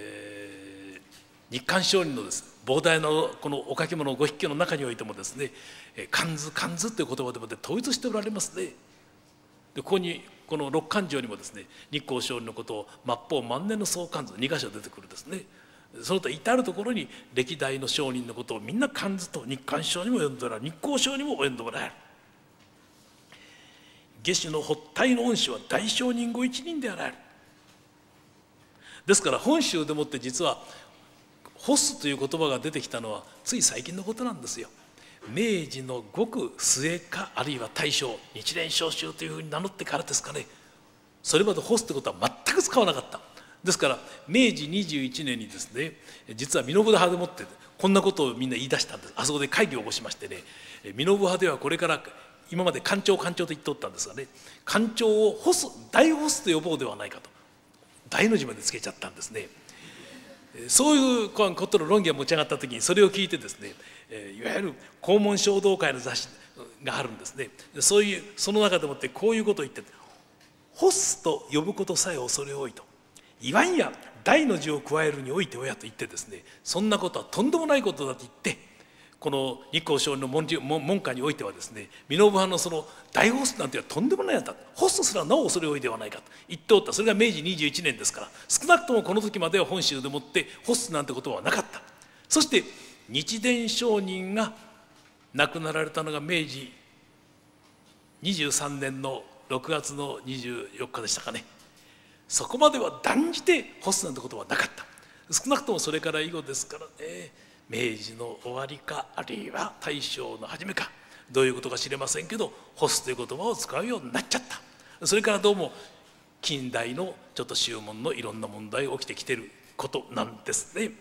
B: 日韓上人のです膨大なこのお書き物ご筆記の中においてもですね、観図観図という言葉でもって統一しておられますね。でここにこの六観条にもですね、日光上人のことを末法万年の総観図2箇所出てくるですね。その他至る所に歴代の上人のことをみんな観図と日韓上にも呼んでおられる、日光上にも呼んでおられる。下手の発体の恩師は大聖人ご一人であられる。ですから本州でもって実はホッスという言葉が出てきたのはつい最近のことなんですよ。明治のごく末か、あるいは大正日蓮召集というふうに名乗ってからですかね。それまでホッスということは全く使わなかった。ですから明治21年にですね、実は身延派でもってこんなことをみんな言い出したんです。あそこで会議を起こしましてね、身延派ではこれから今まで官庁官庁と言っておったんですがね、官庁をホス大ホスと呼ぼうではないかと大の字までつけちゃったんですね。そういうことの論議が持ち上がった時にそれを聞いてですね、いわゆる黄門衝動会の雑誌があるんですね。そういうその中でもってこういうことを言って、ホスと呼ぶことさえ恐れ多いと、言わんや大の字を加えるにおいてはやと言ってですね、そんなことはとんでもないことだと言って、この日光上人の門下においてはですね、身延派のその大ホストなんていうのはとんでもないやつだ、ホストすらなお恐れ多いではないかと言っておった。それが明治21年ですから、少なくともこの時までは本州でもってホストなんてことはなかった。そして日伝上人が亡くなられたのが明治23年の6月の24日でしたかね。そこまでは断じてホストなんてことはなかった。少なくともそれから以後ですからね、明治の終わりか、あるいは大正の初めか、どういうことか知れませんけど、ホスという言葉を使うようになっちゃった。それからどうも近代のちょっと宗門のいろんな問題が起きてきてることなんですね。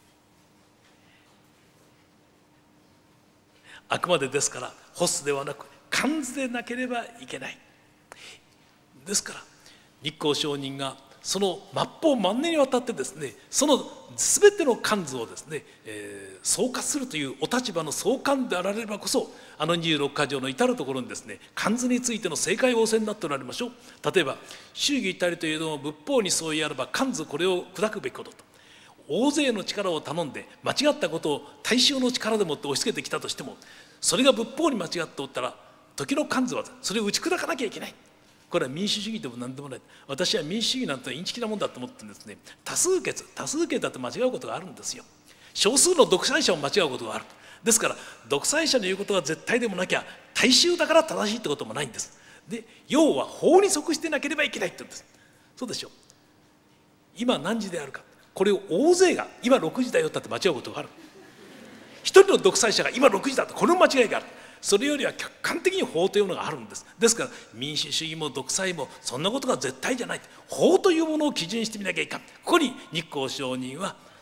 B: あくまでですからホスではなく観図でなければいけない。ですから日光上人がその末法万年にわたってですね、その全ての観図をですね、総括するというお立場の総監であられればこそ、あの26箇条の至るところにですね、観図についての正解をおせになっておられましょう。例えば忠義たりというのも仏法に相違あれば観図これを砕くべきことと、大勢の力を頼んで間違ったことを大衆の力でもって押し付けてきたとしても、それが仏法に間違っておったら時の観図はそれを打ち砕かなきゃいけない。これは民主主義でも何でもない。私は民主主義なんてインチキなもんだと思ってるんですね。多数決だと間違うことがあるんですよ。少数の独裁者も間違うことがある。ですから独裁者の言うことが絶対でもなきゃ大衆だから正しいってこともないんです。で要は法に即してなければいけないって言うんです。そうでしょう。今何時であるか、これを大勢が今6時だよって間違うことがある。一人の独裁者が今6時だとこの間違いがある。それよりは客観的に法というものがあるんです。ですから民主主義も独裁もそんなことが絶対じゃない。法というものを基準にしてみなきゃいかん。ここに日光上人は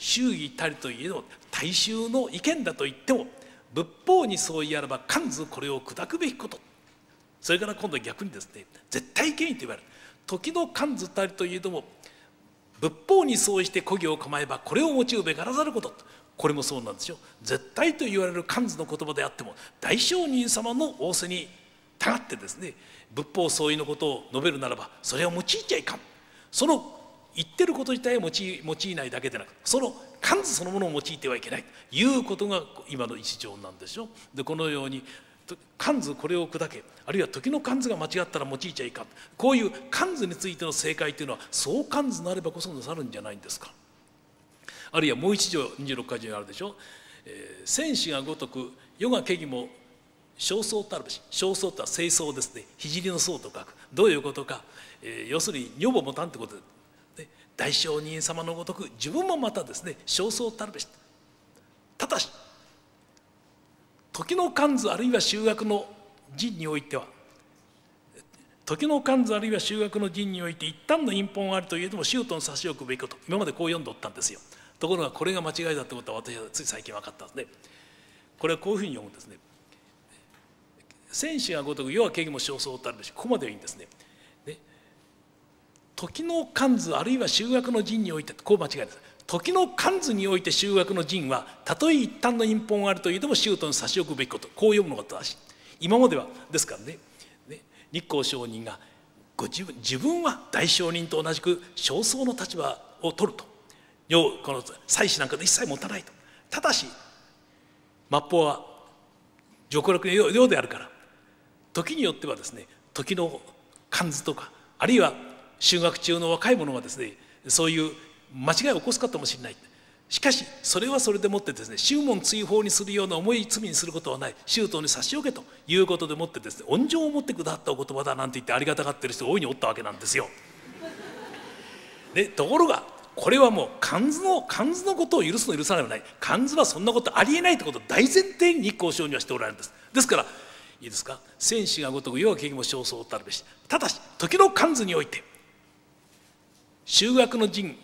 B: 衆議たりといえど大衆の意見だと言っても仏法に相違あらば官図これを砕くべきこと、それから今度は逆にですね、絶対権威と言われる時の官図たりといえども仏法に相違して故業を構えばこれを用うべからざること、これもそうなんですよ。絶対と言われる官図の言葉であっても大聖人様の仰せにたがってですね、仏法相違のことを述べるならばそれを用いちゃいかん。その言ってること自体を用いないだけでなく、その官図そのものを用いてはいけないということが今の一条なんでしょ。でこのように官図これを砕け、あるいは時の官図が間違ったら用いちゃいかん、こういう官図についての正解というのは相官図なればこそなさるんじゃないんですか。あるいはもう一条26箇条にあるでしょ。戦士が如く世がけぎも正相たるべし。正相とは正相ですね。聖の相と書く。どういうことか、要するに女房もたんってことで、大聖人様のごとく自分もまたですね正相たるべし。ただし時の官図あるいは修学の陣においては、時の官図あるいは修学の陣において一旦の隠本があるといえども周到に差し置くべきこと、今までこう読んでおったんですよ。ところがこれが間違いだってことは私はつい最近分かったんですね。これはこういうふうに読むんですね。戦士がごとく世はけぎも正相たるべし、ここまではいいんですね。時の官図あるいは修学の陣において、こう間違いです。時の官図において修学の陣はたとえ一旦の隠本があるといえども周到に差し置くべきこと、こう読むのが正しい。今まではですからね、日光上人が自分は大聖人と同じく正相の立場を取ると、この祭祀なんかで一切持たないと。ただし末法は上皇楽のようであるから、時によってはですね、時の官図とかあるいは修学中の若い者がですね、そういう間違いを起こすかもしれない。しかしそれはそれでもってですね、宗門追放にするような重い罪にすることはない、周到に差し置けということでもってですね、恩情を持ってくださったお言葉だなんて言ってありがたがってる人が大いにおったわけなんですよ。ところがこれはもう官図のことを許すの許さないはない、官図はそんなことありえないということを大前提に日光上人はしておられるんです。ですからいいですか、戦士がごとく世はけぎも正相たるべし。ただし時の官図において修学の陣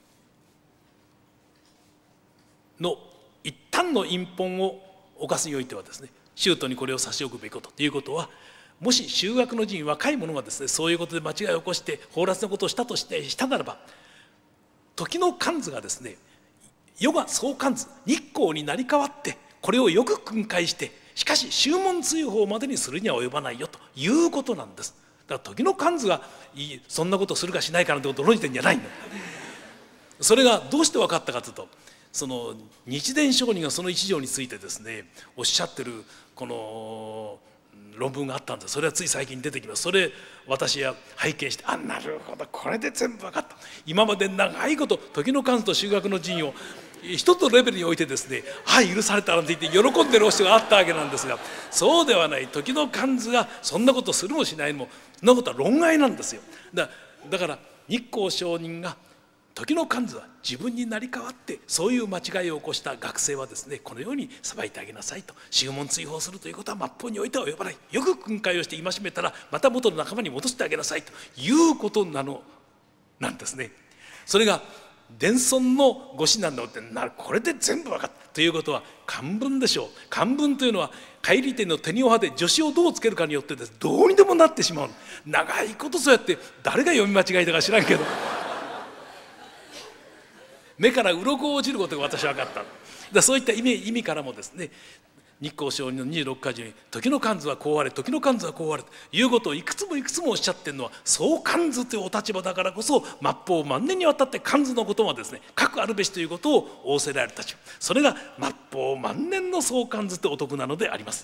B: の一旦の隠本を犯すにおいてはですね、周到にこれを差し置くべきことということは、もし修学の陣若い者がですねそういうことで間違いを起こして放埓なことをしたならば、時の官図がですね、世が相官図日光に成り代わってこれをよく訓戒して、しかし宗門追放までにするには及ばないよということなんです。だから時の官図がそんなことをするかしないかなんてことを論じてんじゃないんだ。それがどうして分かったかというと、その日蓮聖人がその一条についてですねおっしゃってるこの論文があったんです。それはつい最近出てきます。それ私は拝見して、あ、なるほど、これで全部分かった。今まで長いこと時の官図と修学の陣を一つのレベルにおいてですね、はい許されたなんて言って喜んでる人があったわけなんですが、そうではない。時の官図がそんなことするもしないも、そんなことは論外なんですよ。だから日光上人が時の官図は自分に成り代わってそういう間違いを起こした学生はですね、このように裁いてあげなさいと。宗門追放するということは末法においては及ばない。よく訓戒をして戒めたらまた元の仲間に戻してあげなさいということなんですね。それが伝尊のご指南のってこれで全部分かったということは漢文でしょう。漢文というのは戒律の手におはで助詞をどうつけるかによってですどうにでもなってしまう。長いことそうやって誰が読み間違えたか知らんけど目から鱗落ちることが私は分かった。そういった意味からもですね、日光上人の26箇条に時の官図はこうあれ、時の官図はこうあれということをいくつもおっしゃってるのは、相官図というお立場だからこそ末法万年にわたって官図のことはですね各あるべしということを仰せられる立場、それが末法万年の相官図ってお得なのであります。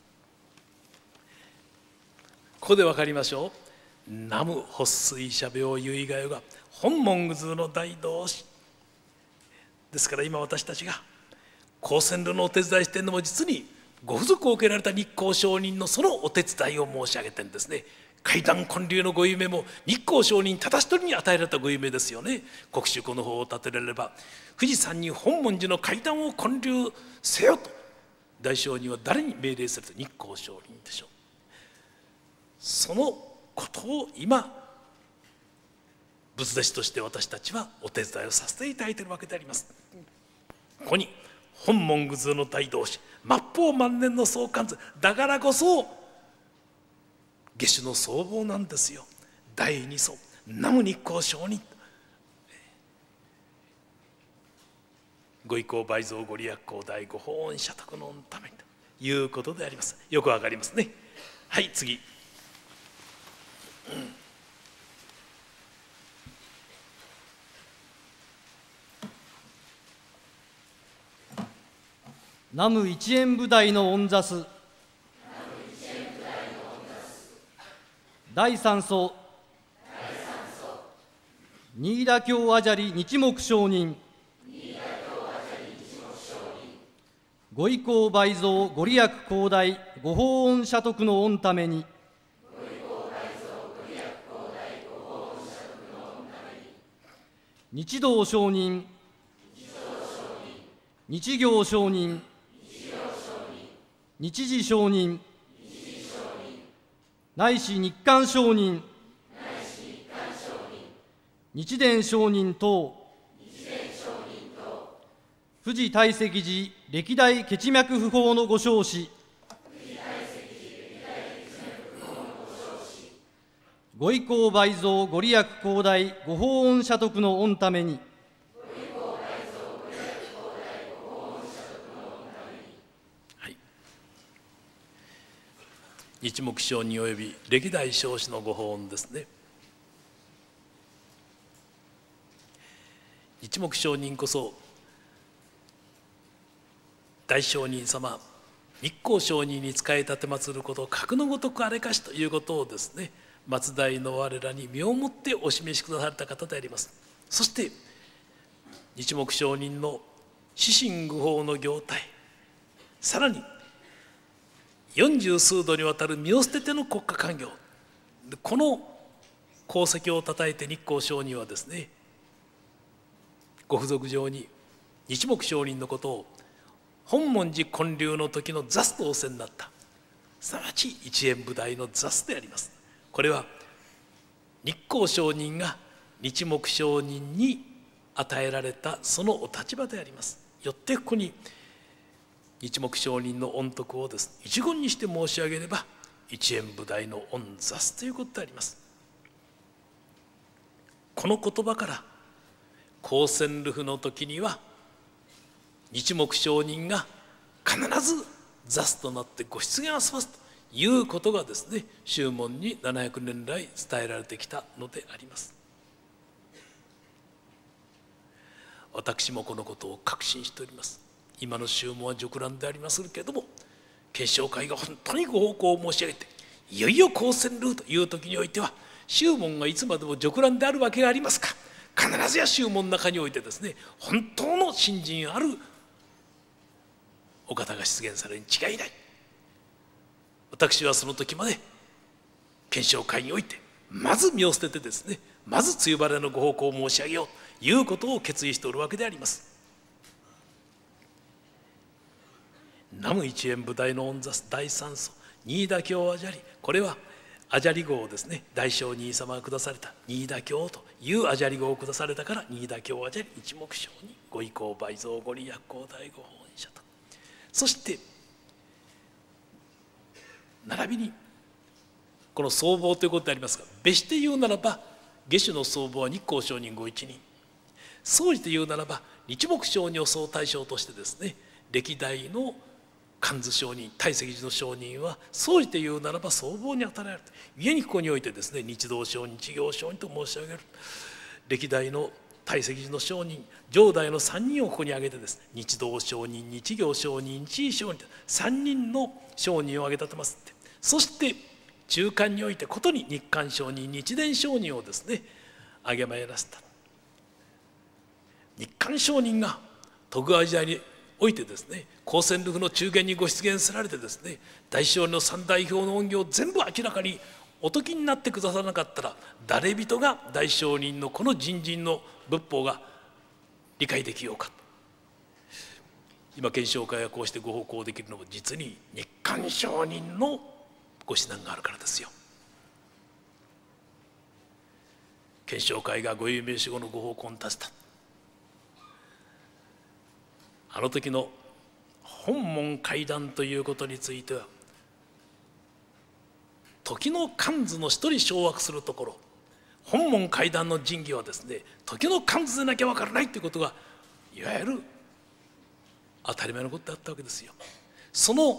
B: ここで分かりましょう。南無発水社病遺がよが本門具図の大同志ですから、今私たちが高専路のお手伝いしているのも実にご付属を受けられた日光上人のそのお手伝いを申し上げてるんですね。階段建立のご夢も日光上人ただ一人に与えられたご夢ですよね。国主この方を立てられれば富士山に本門寺の階段を建立せよと大聖人は誰に命令すると、日光上人でしょう。そのことを今仏弟子として私たちはお手伝いをさせていただいているわけであります。ここに本門具図の大同志、末法万年の相関図だからこそ下手の僧帽なんですよ。第二層南無日光上人、ご意向倍増ご利益広大ご法恩社徳のためにということであります。よくわかりますね。はい、次。
A: 南無一円部大の御座す第三祖新田教阿闍梨日目上人ご意向倍増ご利益広大ご法恩社徳の御ために日道上人日行上人日時上人ないし日韓上人日蓮上人等富士大石寺歴代血脈不法のご証子ご意向倍増ご利益広大ご法恩社徳の御ために
B: 日目上人および歴代証子のご法恩ですね。日目上人こそ大上人様日光上人に仕え立てまつること格のごとくあれかしということをですね、末代の我らに身をもってお示しくだされた方であります。そして日目上人の四神愚法の業態、さらに40数度にわたる身を捨てての国家官業、この功績をたたえて日光上人はですね、ご付属上に日目上人のことを本門寺建立の時の座主とおせになった、すなわち一円部大の座主であります。これは日光上人が日目上人に与えられたそのお立場であります。よってここに日目上人の恩徳をですね、一言にして申し上げれば一円部大の御座主ということであります。この言葉から光線流布の時には日目上人が必ず座主となってご出現を済ますということがですね、宗門に700年来伝えられてきたのであります。私もこのことを確信しております。今の宗門は辱乱でありますけれども、検証会が本当にご報告を申し上げていよいよ光線流という時においては、宗門がいつまでも辱乱であるわけがありますか。必ずや宗門の中においてですね、本当の信心あるお方が出現されるに違いない。私はその時まで検証会においてまず身を捨ててですね、まず露晴れのご報告を申し上げようということを決意しておるわけであります。南無一円部大の御座主第三祖新田教阿闍梨、これは阿闍梨号をですね、大聖人様が下された新田教という阿闍梨号を下されたから新田教阿闍梨一目上にご意向倍増ご利益広大ご法恩社と、そして並びにこの僧帽ということでありますが、別して言うならば下手の僧帽は日光上人ご一人、総じて言うならば日目上人を総大将としてですね、歴代の観図上人大石寺の上人は総じて言うならば僧帽に与えられる。家にここにおいてですね、日道上人日行上人と申し上げる歴代の大石寺の上人上代の3人をここに挙げてですね、日道上人日行上人日医上人3人の上人を挙げ立てますって、そして中間においてことに日韓上人日蓮上人をですね挙げまいらせた。日韓上人が徳川時代においてですね、光線流布の中間にご出現せられてですね、大聖の三代表の恩義を全部明らかにお説きになってくださらなかったら、誰人が大聖人のこの人の仏法が理解できようか。今検証会がこうしてご報告できるのも実に日韓上人のご指南があるからですよ。 検証会がご有名死後のご奉公に立てた。あの時の本門会談ということについては、時の観図の一人掌握するところ、本門会談の仁義はですね、時の観図でなきゃわからないということがいわゆる当たり前のことだったわけですよ。その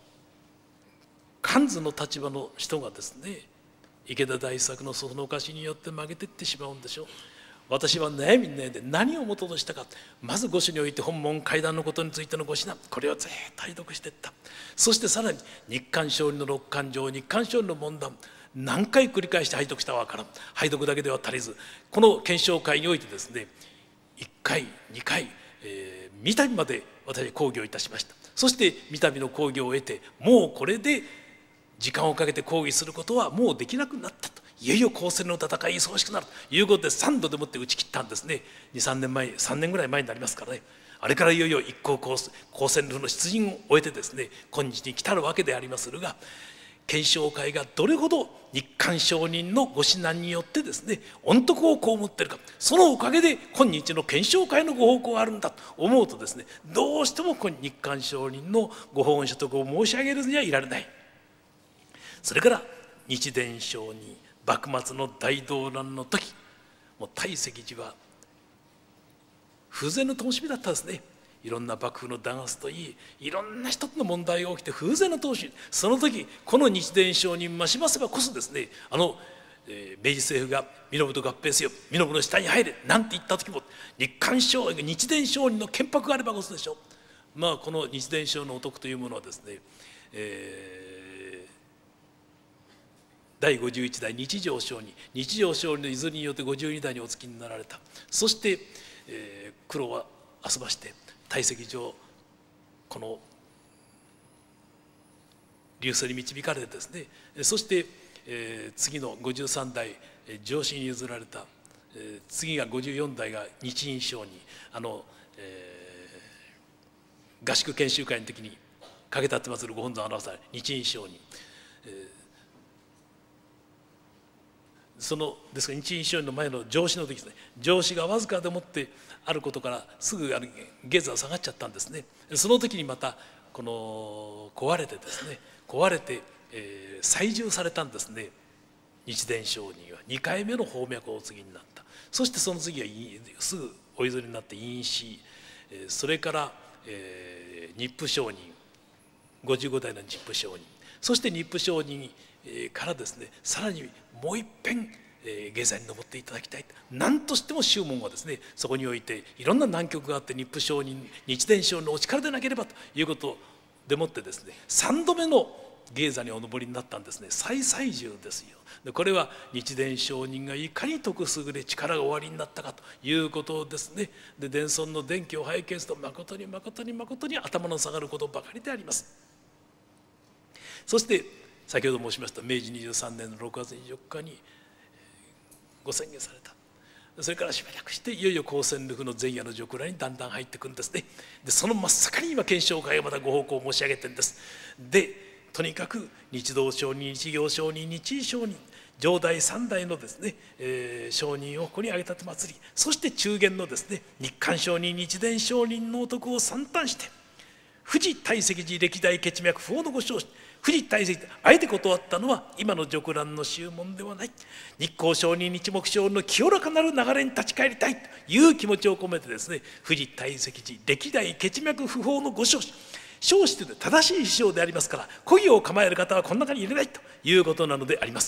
B: 観図の立場の人がですね、池田大作のそのおかしによって曲げていってしまうんでしょう。私は悩みに悩んで何をもととしたか、まず御所において本門会談のことについてのご指南、これをずっと拝読していった。そしてさらに日韓勝利の六勘定、日韓勝利の問題、何回繰り返して拝読したかわからん。拝読だけでは足りず、この検証会においてですね、1回2回、三度まで私講義をいたしました。そして三度の講義を得て、もうこれで時間をかけて講義することはもうできなくなったと。いよいよ公選の戦い忙しくなるということで3度でもって打ち切ったんですね。3年ぐらい前になりますからね。あれからいよいよ一向公選の出陣を終えてですね、今日に来たるわけでありまするが、検証会がどれほど日韓承認のご指南によってですね、恩徳を被っているか、そのおかげで今日の検証会のご報告があるんだと思うとですね、どうしても日韓承認のご法恩所得を申し上げるにはいられない。それから日伝承認、幕末の大動乱の時、もう大石寺は風前の灯火だったですね。いろんな幕府の弾圧といい、いろんな一つの問題が起きて風前の灯火、その時この日伝承認増しますばこそですね、明治政府が身延と合併せよ、身延の下に入れなんて言った時も、日伝承認の憲法があればこそでしょう。まあこの日伝承のお徳というものはですね、第51代日常上人の譲りによって52代にお付きになられた。そして、苦労はあそばして大石上この流祖に導かれてですね、そして、次の53代上司に譲られた、次が54代が日印上人、合宿研修会の時にかけたってまするご本尊を表され日印上人、ですから日印上人の前の上司の時ですね、上司がわずかでもってあることからすぐ下座が下がっちゃったんですね。その時にまた壊れてですね、再従されたんですね。日伝承人は2回目の宝脈をお継ぎになった。そしてその次はすぐお譲りになって印紙、それから、日付上人、55代の日付上人、そして日付上人からですね、さらにもう一遍下座に登っていただきたい。何としても宗門はですね、そこにおいていろんな難局があって、日付上人、日伝承のお力でなければということでもってですね、3度目の下座にお登りになったんですね。最最重ですよ。でこれは日伝承人がいかに徳優れ力がおありになったかということですね。で伝尊の伝記を拝見すると、誠に誠に誠に頭の下がることばかりであります。そして先ほど申しました明治23年の6月24日にご宣言された。それからしばらくしていよいよ公選ルフの前夜の序蔵にだんだん入ってくるんですね。でその真っ盛りに今検証会がまたご報告を申し上げてるんです。でとにかく日道上人、日行上人、日医上人、上代3代のですね、上人をここに挙げたて祭り、そして中元のですね日韓上人、日伝上人のお徳を参拝して、富士大石寺歴代血脈不法のご承知、富士大石寺あえて断ったのは今の玉蘭の宗門ではない、日光上人、日木上の清らかなる流れに立ち返りたいという気持ちを込めてですね、富士大石寺歴代血脈不法のご承知、承知というのは正しい師匠でありますから、故意を構える方はこの中に入れないということなのであります。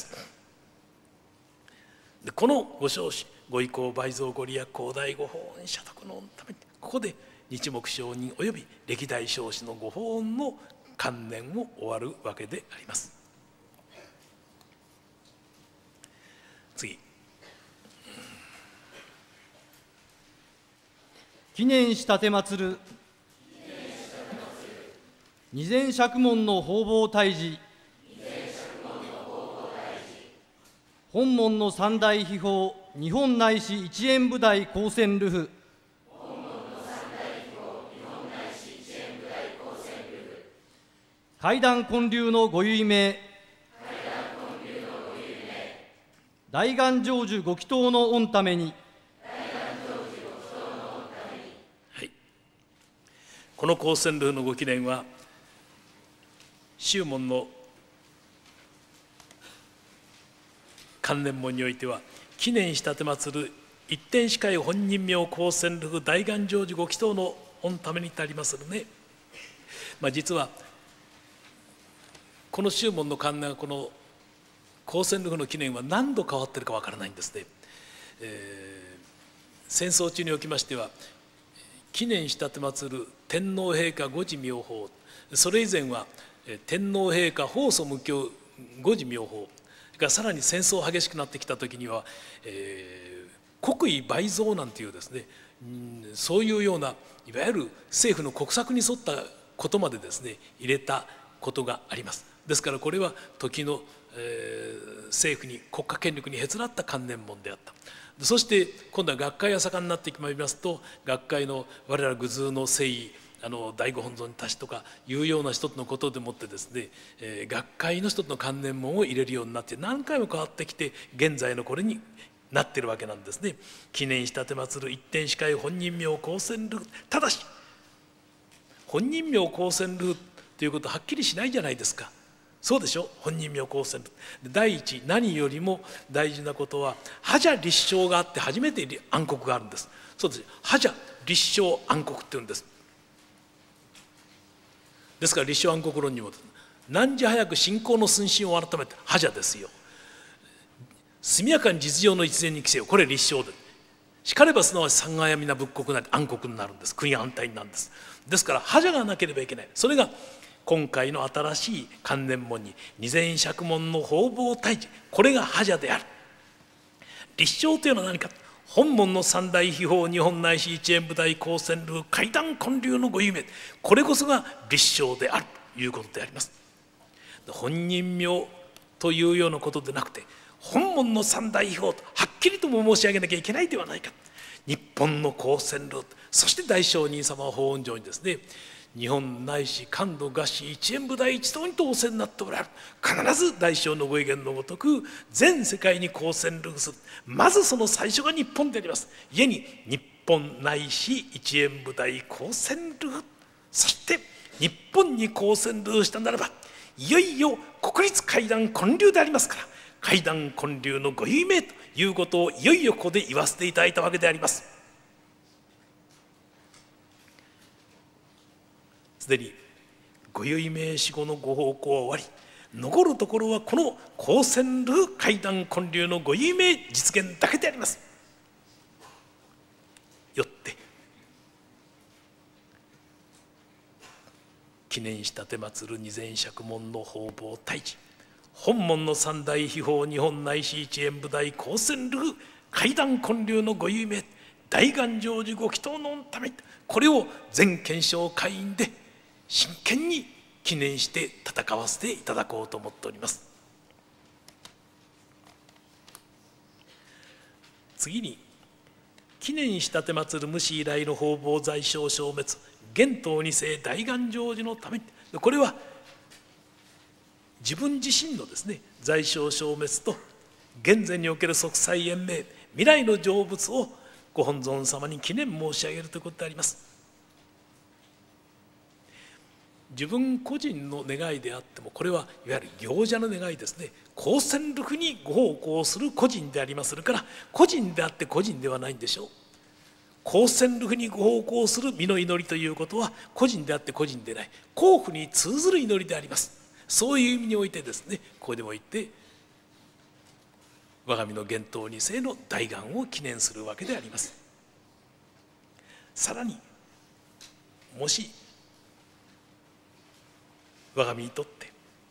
B: でこのご承知、ご意向倍増ご利益広大ご法恩所得のために、ここで日木上人および歴代承知のご法恩の観念を終わるわけであります。次、
A: 記念し立て祭る二千釈門の方々退治、本門の三大秘宝、日本内史一円部代高専ルフ、怪談建立のご遺命、 大願成就ご祈祷の御ために。
B: はい、この高専ルーのご記念は宗門の関連門においては記念したてまつる一点司会本人名高専ルー大願成就ご祈祷の御ためにってありまするね。実はこの宗門の関連はこの高専ルーの記念は何度変わっているかわからないんですね。戦争中におきましては記念したてまつる天皇陛下御持妙法、それ以前は天皇陛下法祖無教御持妙法が、さらに戦争激しくなってきた時には、国威倍増なんていうですね、そういうようないわゆる政府の国策に沿ったことまでですね入れたことがあります。ですからこれは時の、政府に国家権力にへつらった関連門であった。そして今度は学会が盛んになってきますと、学会の我ら愚通の誠意第五本尊に達しとかいうような一つのことでもってですね、学会の一つの関連門を入れるようになって何回も変わってきて現在のこれになっているわけなんですね。記念したてまつる一点司会本人名高専ルー、ただし本人名高専ルーということははっきりしないじゃないですか。そうでしょ。本人名高専ルー、第一何よりも大事なことは覇者立証があって初めて暗黒があるんです。そうです。覇者立証暗黒っていうんです。ですから立証暗黒論にも何時早く信仰の寸心を改めて覇者ですよ。速やかに実情の一前に着せよ、これ立証でしかればすなわち三が闇な仏国なり暗黒になるんです。国が反対になるんです。ですから覇者がなければいけない。それが今回の新しい関連門に二千釈門の方々退治、これが覇者である。立証というのは何か、本門の三大秘宝日本内史一円部大高専ルー階段建立のご夢、これこそが立証であるということであります。本人名というようなことでなくて本門の三大秘宝とはっきりとも申し上げなきゃいけないではないか。日本の高専ルー、そして大聖人様法恩上にですね、日本内史官土合史一円部大一等にとお世になっておられる。必ず大聖のご威厳のごとく全世界に高専ルーする。まずその最初が日本であります。故に日本内史一円部大高専ルー、そして日本に高専ルーしたならばいよいよ国立階段建立でありますから、階段建立のご有名ということをいよいよここで言わせていただいたわけであります。すでにご有名死後のご奉公は終わり、残るところはこの高専ルー階段建立のご有名実現だけであります。よって記念したてまつる二千釈門の方々退治、本門の三大秘宝日本内史一円部大高専ルー階段建立のご有名大願成就ご祈祷のため、これを全検証会員で真剣に記念して戦わせていただこうと思っております。次に記念したてまつる無視以来の方々在所消滅玄東二世大願成就のために、これは自分自身のですね在所消滅と現在における息災延命未来の成仏をご本尊様に記念申し上げるということであります。自分個人の願いであってもこれはいわゆる行者の願いですね。高専ルーにご奉公する個人でありまするから、個人であって個人ではないんでしょう。高専ルーにご奉公する身の祈りということは個人であって個人でない、公府に通ずる祈りであります。そういう意味においてですね、ここでも言って我が身の玄東二世の大願を記念するわけであります。さらにもし我が身にとって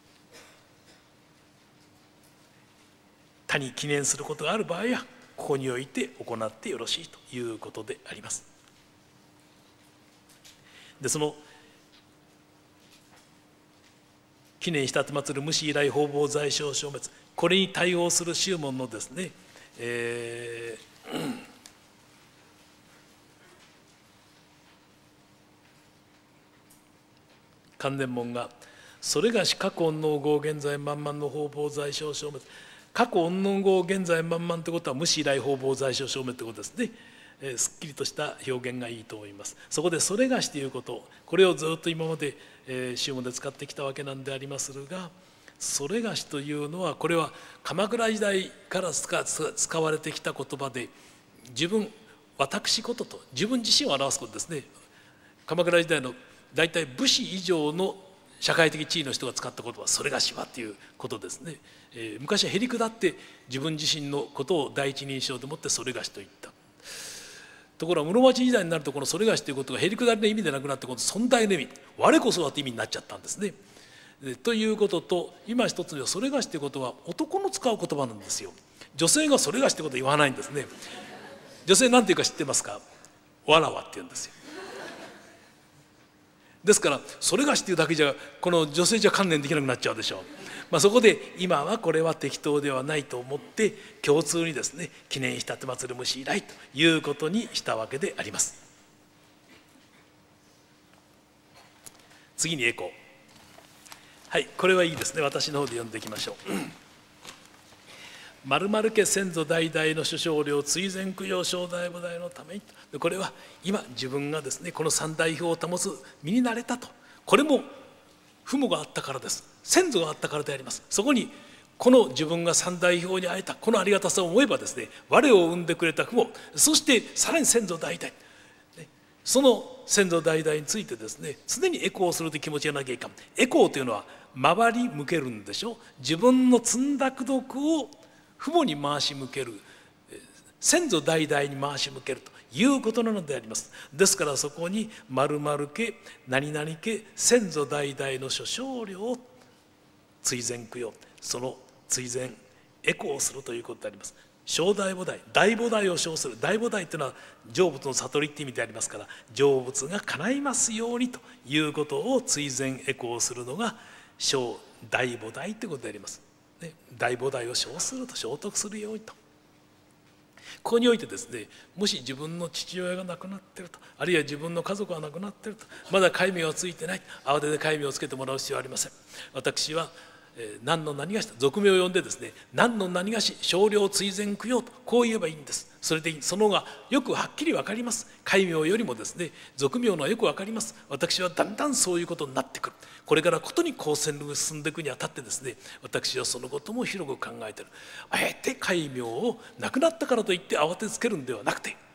B: 他に記念することがある場合はここにおいて行ってよろしいということであります。でその記念したてまつる無視以来方々在所消滅、これに対応する宗門のですね、関連門がそれがし過去の後現在満々の方々在所消滅、 過去云々後現在満々ということは無視来方々在所証明ということですね。すっきりとした表現がいいと思います。そこでそれがしということ、これをずっと今まで宗務で使ってきたわけなんでありますが、それがしというのはこれは鎌倉時代から使われてきた言葉で、自分私ことと自分自身を表すことですね。鎌倉時代の大体武士以上の社会的地位の人が使った言葉はそれがしはということですね。昔はへりくだって自分自身のことを第一人称でもってそれがしと言った。ところが室町時代になるとこのそれがしということがへりくだりの意味でなくなって、この存在の意味、我こそはという意味になっちゃったんですね。ということと、今一つにはそれがしということは男の使う言葉なんですよ。女性がそれがしということを言わないんですね。女性なんていうか知ってますか？わらわって言うんですよ。ですからそれがしっていうだけじゃこの女性じゃ観念できなくなっちゃうでしょう。そこで今はこれは適当ではないと思って共通にですね、記念したて祭る虫以来ということにしたわけであります。次にエコー。はい、これはいいですね。私の方で読んでいきましょう。〇〇家先祖代々の諸生霊追善供養正代菩提のために、これは今自分がですねこの三代表を保つ身になれたと、これも父母があったからです。先祖があったからであります。そこにこの自分が三代表に会えたこのありがたさを思えばですね、我を生んでくれた父母、そしてさらに先祖代々、その先祖代々についてですね常にエコーするという気持ちがなきゃいかん。エコーというのは回り向けるんでしょ。自分の積んだ功徳を父母に回し向ける、先祖代々に回し向けるということなのであります。ですからそこに〇〇家何々家先祖代々の諸生霊を追善供養、その追善エコーするということであります。正代菩提、大菩提を称する。大菩提というのは成仏の悟りって意味でありますから、成仏が叶いますようにということを追善エコーするのが正大菩提ということであります。大菩提を称すると、聖徳するようにと。ここにおいてですね、もし自分の父親が亡くなっていると、あるいは自分の家族が亡くなっていると、まだ戒名はついてない、慌てて戒名をつけてもらう必要はありません。私は何の何がしと俗名を呼んでですね、何の何がし少量追善供養とこう言えばいいんです。それでその方がよくはっきり分かります。戒名よりもですね俗名のはよく分かります。私はだんだんそういうことになってくる。これからことに高専路を進んでいくにあたってですね、私はそのことも広く考えている。あえて戒名を亡くなったからといって慌てつけるんではなくて、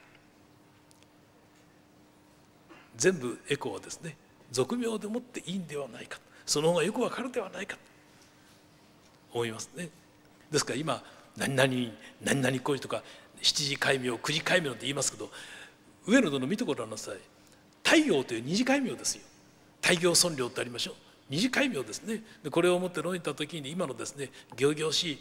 B: 全部エコーはですね俗名でもっていいんではないか、その方がよく分かるではないかと思いますね。ですから今何々何々工事とか7時戒名9時戒名って言いますけど、上野殿見てごらんなさい。太陽という二次戒名ですよ。太陽尊霊ってありましょう。二次戒名ですね。でこれをもって論じた時に今のですね仰々しい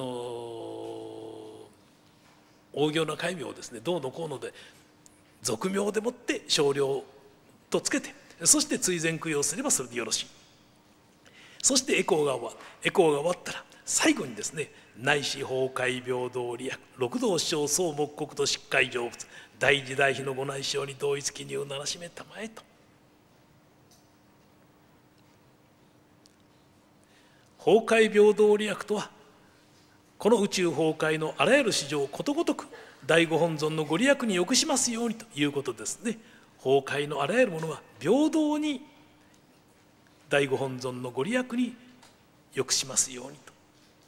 B: 大行な戒名をですねどうのこうので俗名でもって少量とつけて、そして追善供養すればそれでよろしい。そしてエコーが終わったら最後にですね内視崩壊平等利益六道師匠総木国と疾患成仏大時代日のご内証に同一記入ならしめたまえと。崩壊平等利益とはこの宇宙崩壊のあらゆる史上ことごとく第五本尊のご利益によくしますようにということですね。崩壊のあらゆるものは平等に第五本尊のご利益によくしますようにと。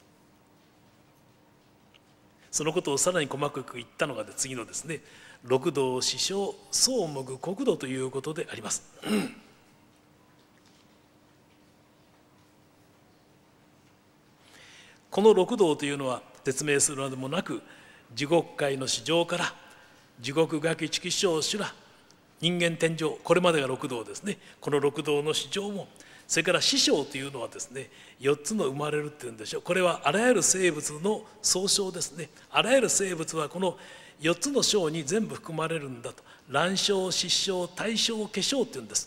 B: そのことをさらに細かく言ったのが次のですね六道師匠総木国土ということであります。この六道というのは説明するのでもなく、地獄界の史上から地獄餓鬼畜生修羅人間天上、これまでが六道ですね。この六道の史上も、それから師匠というのはですね4つの生まれるっていうんでしょう。これはあらゆる生物の総称ですね。あらゆる生物はこの4つの章に全部含まれるんだと。卵生失笑大生化粧っていうんです。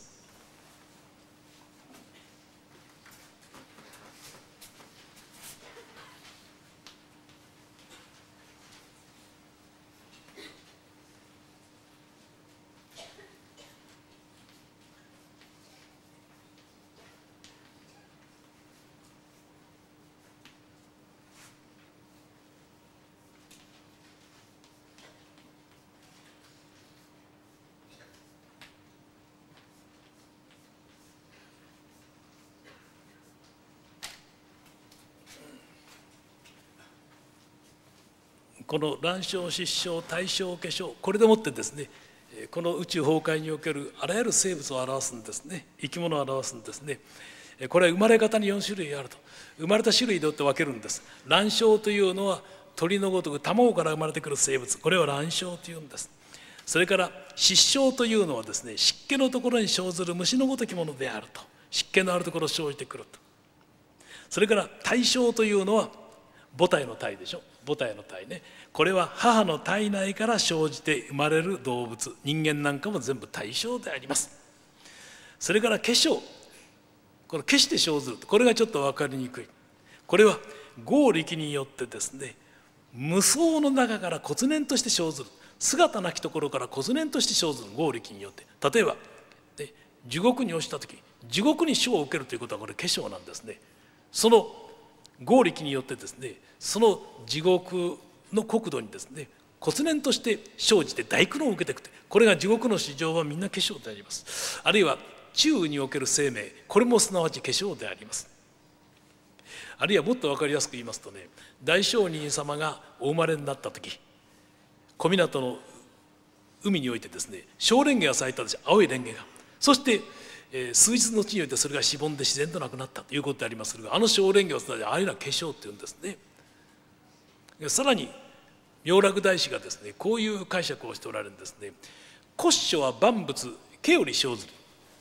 B: この卵巣失笑対象化粧、これでもってですね、この宇宙崩壊におけるあらゆる生物を表すんですね。生き物を表すんですね。これは生まれ方に4種類あると。生まれた種類でよって分けるんです。卵巣というのは鳥のごとく卵から生まれてくる生物、これを卵巣というんです。それから失笑というのはですね、湿気のところに生ずる虫のごときものであると。湿気のあるところを生じてくると。それから胎生というのは母体の体でしょ。母体の体ね。これは母の体内から生じて生まれる動物、人間なんかも全部胎生であります。それから化粧、この消して生ずる、これがちょっと分かりにくい。これは合力によってですね、無双の中から骨念として生ずる、姿なきところから骨念として生ずる合力によって、例えば地獄に落ちた時、地獄に生を受けるということはこれ化粧なんですね。その合力によってですね、その地獄の国土にですね、骨念として生じて大苦悩を受けていくと、これが地獄の史上はみんな化粧であります。あるいは宙における生命、これもすなわち化粧であります。あるいはもっと分かりやすく言いますとね、大聖人様がお生まれになった時、小湊の海においてですね、小蓮華が咲いたんですよ、青い蓮華が。そして数日のうちにおいてそれがしぼんで自然となくなったということでありますが、あの小蓮華をすなわちあれら化粧っていうんですね。さらに妙楽大師がですね、こういう解釈をしておられるんですね。骨書は万物毛より生ずる。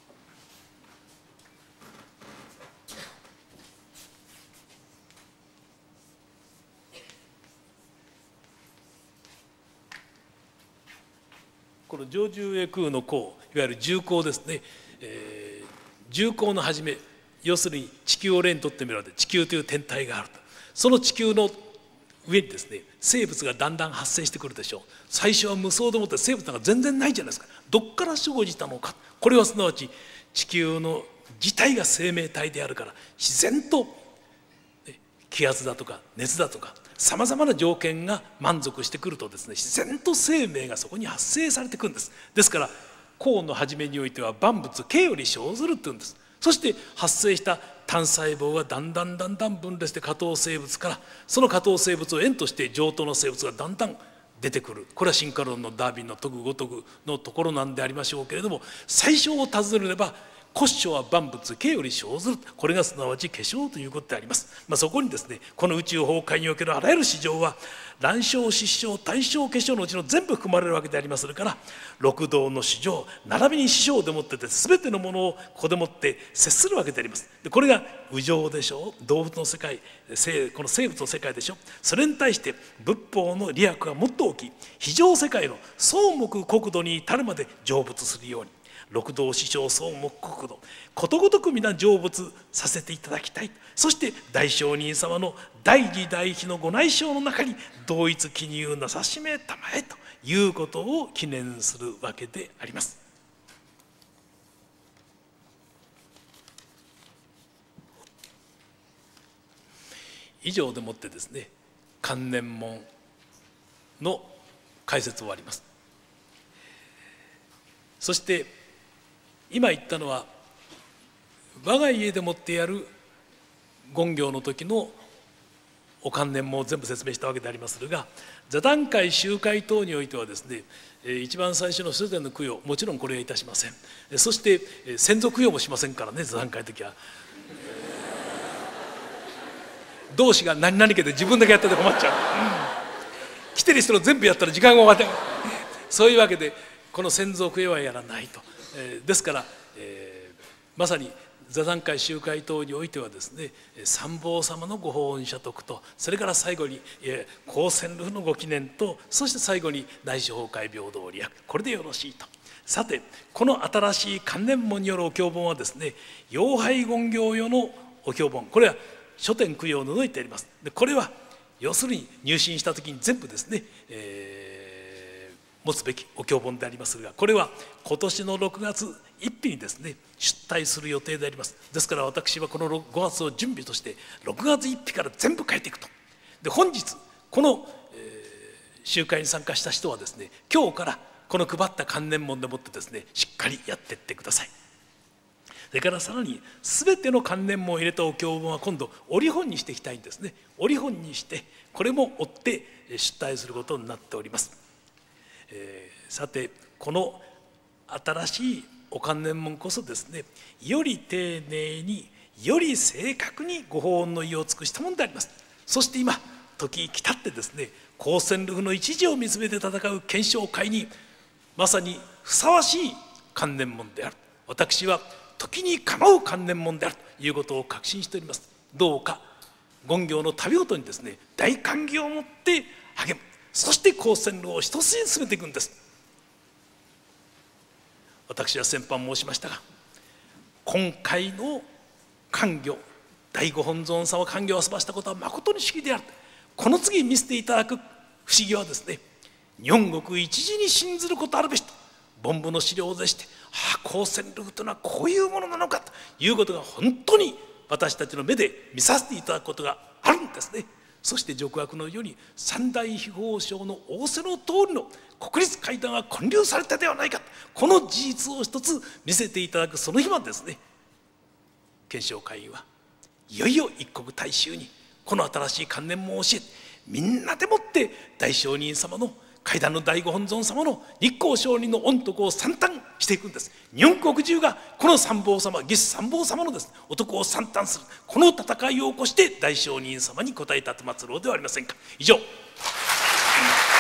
B: この上重へ空の空、いわゆる重光ですね。重光の始め、要するに地球を例にとってみると、地球という天体があると。その地球の上にですね、生物がだんだん発生してくるでしょう。最初は無双でもって生物なんか全然ないじゃないですか。どっから生じたのか。これはすなわち地球の自体が生命体であるから、自然と気圧だとか熱だとかさまざまな条件が満足してくるとですね、自然と生命がそこに発生されてくるんです。ですから光の始めにおいては万物毛より生ずるっていうんです。そして発生した単細胞がだんだん分裂して下等生物から、その下等生物を縁として上等の生物がだんだん出てくる。これは進化論のダーウィンの説くごとくのところなんでありましょうけれども、最初を尋ねれば骨書は万物毛より生ずる、これがすなわち化粧ということであります。そこにですね、この宇宙崩壊におけるあらゆる史上は卵巣失笑対象化粧のうちの全部含まれるわけでありますから、六道の史上並びに師匠でもって全てのものをここでもって接するわけであります。でこれが右上でしょう、動物の世界、この生物の世界でしょう。それに対して仏法の利益がもっと大きい非常世界の草木国土に至るまで成仏するように、六道師匠草木国土ことごとく皆成仏させていただきたい。そして大聖人様の大義大悲のご内証の中に同一記入なさしめたまえということを記念するわけであります。以上でもってですね、観念門の解説を終わります。そして今言ったのは我が家でもってやる言行の時のお観念も全部説明したわけでありますが、座談会集会等においてはですね、一番最初の諸前の供養、もちろんこれはいたしません。そして先祖供養もしませんからね、座談会の時は。同志が何々家で自分だけやってて困っちゃう、来てる人の全部やったら時間が終わってそういうわけでこの先祖供養はやらないと。ですから、まさに座談会集会等においてはですね、三宝様のご法恩社徳と、それから最後に高専ルフのご記念と、そして最後に大師崩壊平等利益、これでよろしいと。さてこの新しい観念門によるお経本はですね、妖拝言行用のお経本、これは書店供養を除いてあります。でこれは要するに入信した時に全部ですね、持つべきお経本でありますが、これは今年の6月1日にですね出題する予定であります。ですから私はこの5月を準備として6月1日から全部書いていくと。で本日この、集会に参加した人はですね、今日からこの配った観念門でもってですねしっかりやっていってください。 それからさらに全ての関連文を入れたお経本は今度折本にしていきたいんですね。折本にしてこれも追って出題することになっております。さてこの新しいお関連文こそですね、より丁寧により正確にご法音の意を尽くしたものであります。そして今時来たってですね、高専ルフの一時を見つめて戦う検証会にまさにふさわしい関連文である。私は時に構う関連文であるということを確信しております。どうか言行の旅ごとにですね、大歓迎を持って励む。そして高専ルを一筋に進めていくんです。私は先般申しましたが、今回の官業第五本尊様官業を済ましたことは誠に不思議である。この次見せていただく不思議はですね、日本国一時に信ずることあるべしと凡夫の資料でして、高専ルフというのはこういうものなのかということが本当に私たちの目で見させていただくことがあるんですね。そして俗悪のように三大秘宝省の仰せの通りの国立会談が建立されたではないか、この事実を一つ見せていただくその日はですね、検証会員はいよいよ一国大衆にこの新しい観念も教え、みんなでもって大聖人様の階段の第五本尊様の日光上人の御徳を賛嘆していくんです。日本国中がこの三宝様、義三宝様のですね、お徳を賛嘆する、この戦いを起こして大聖人様に応えたと祭ろうではありませんか。以上。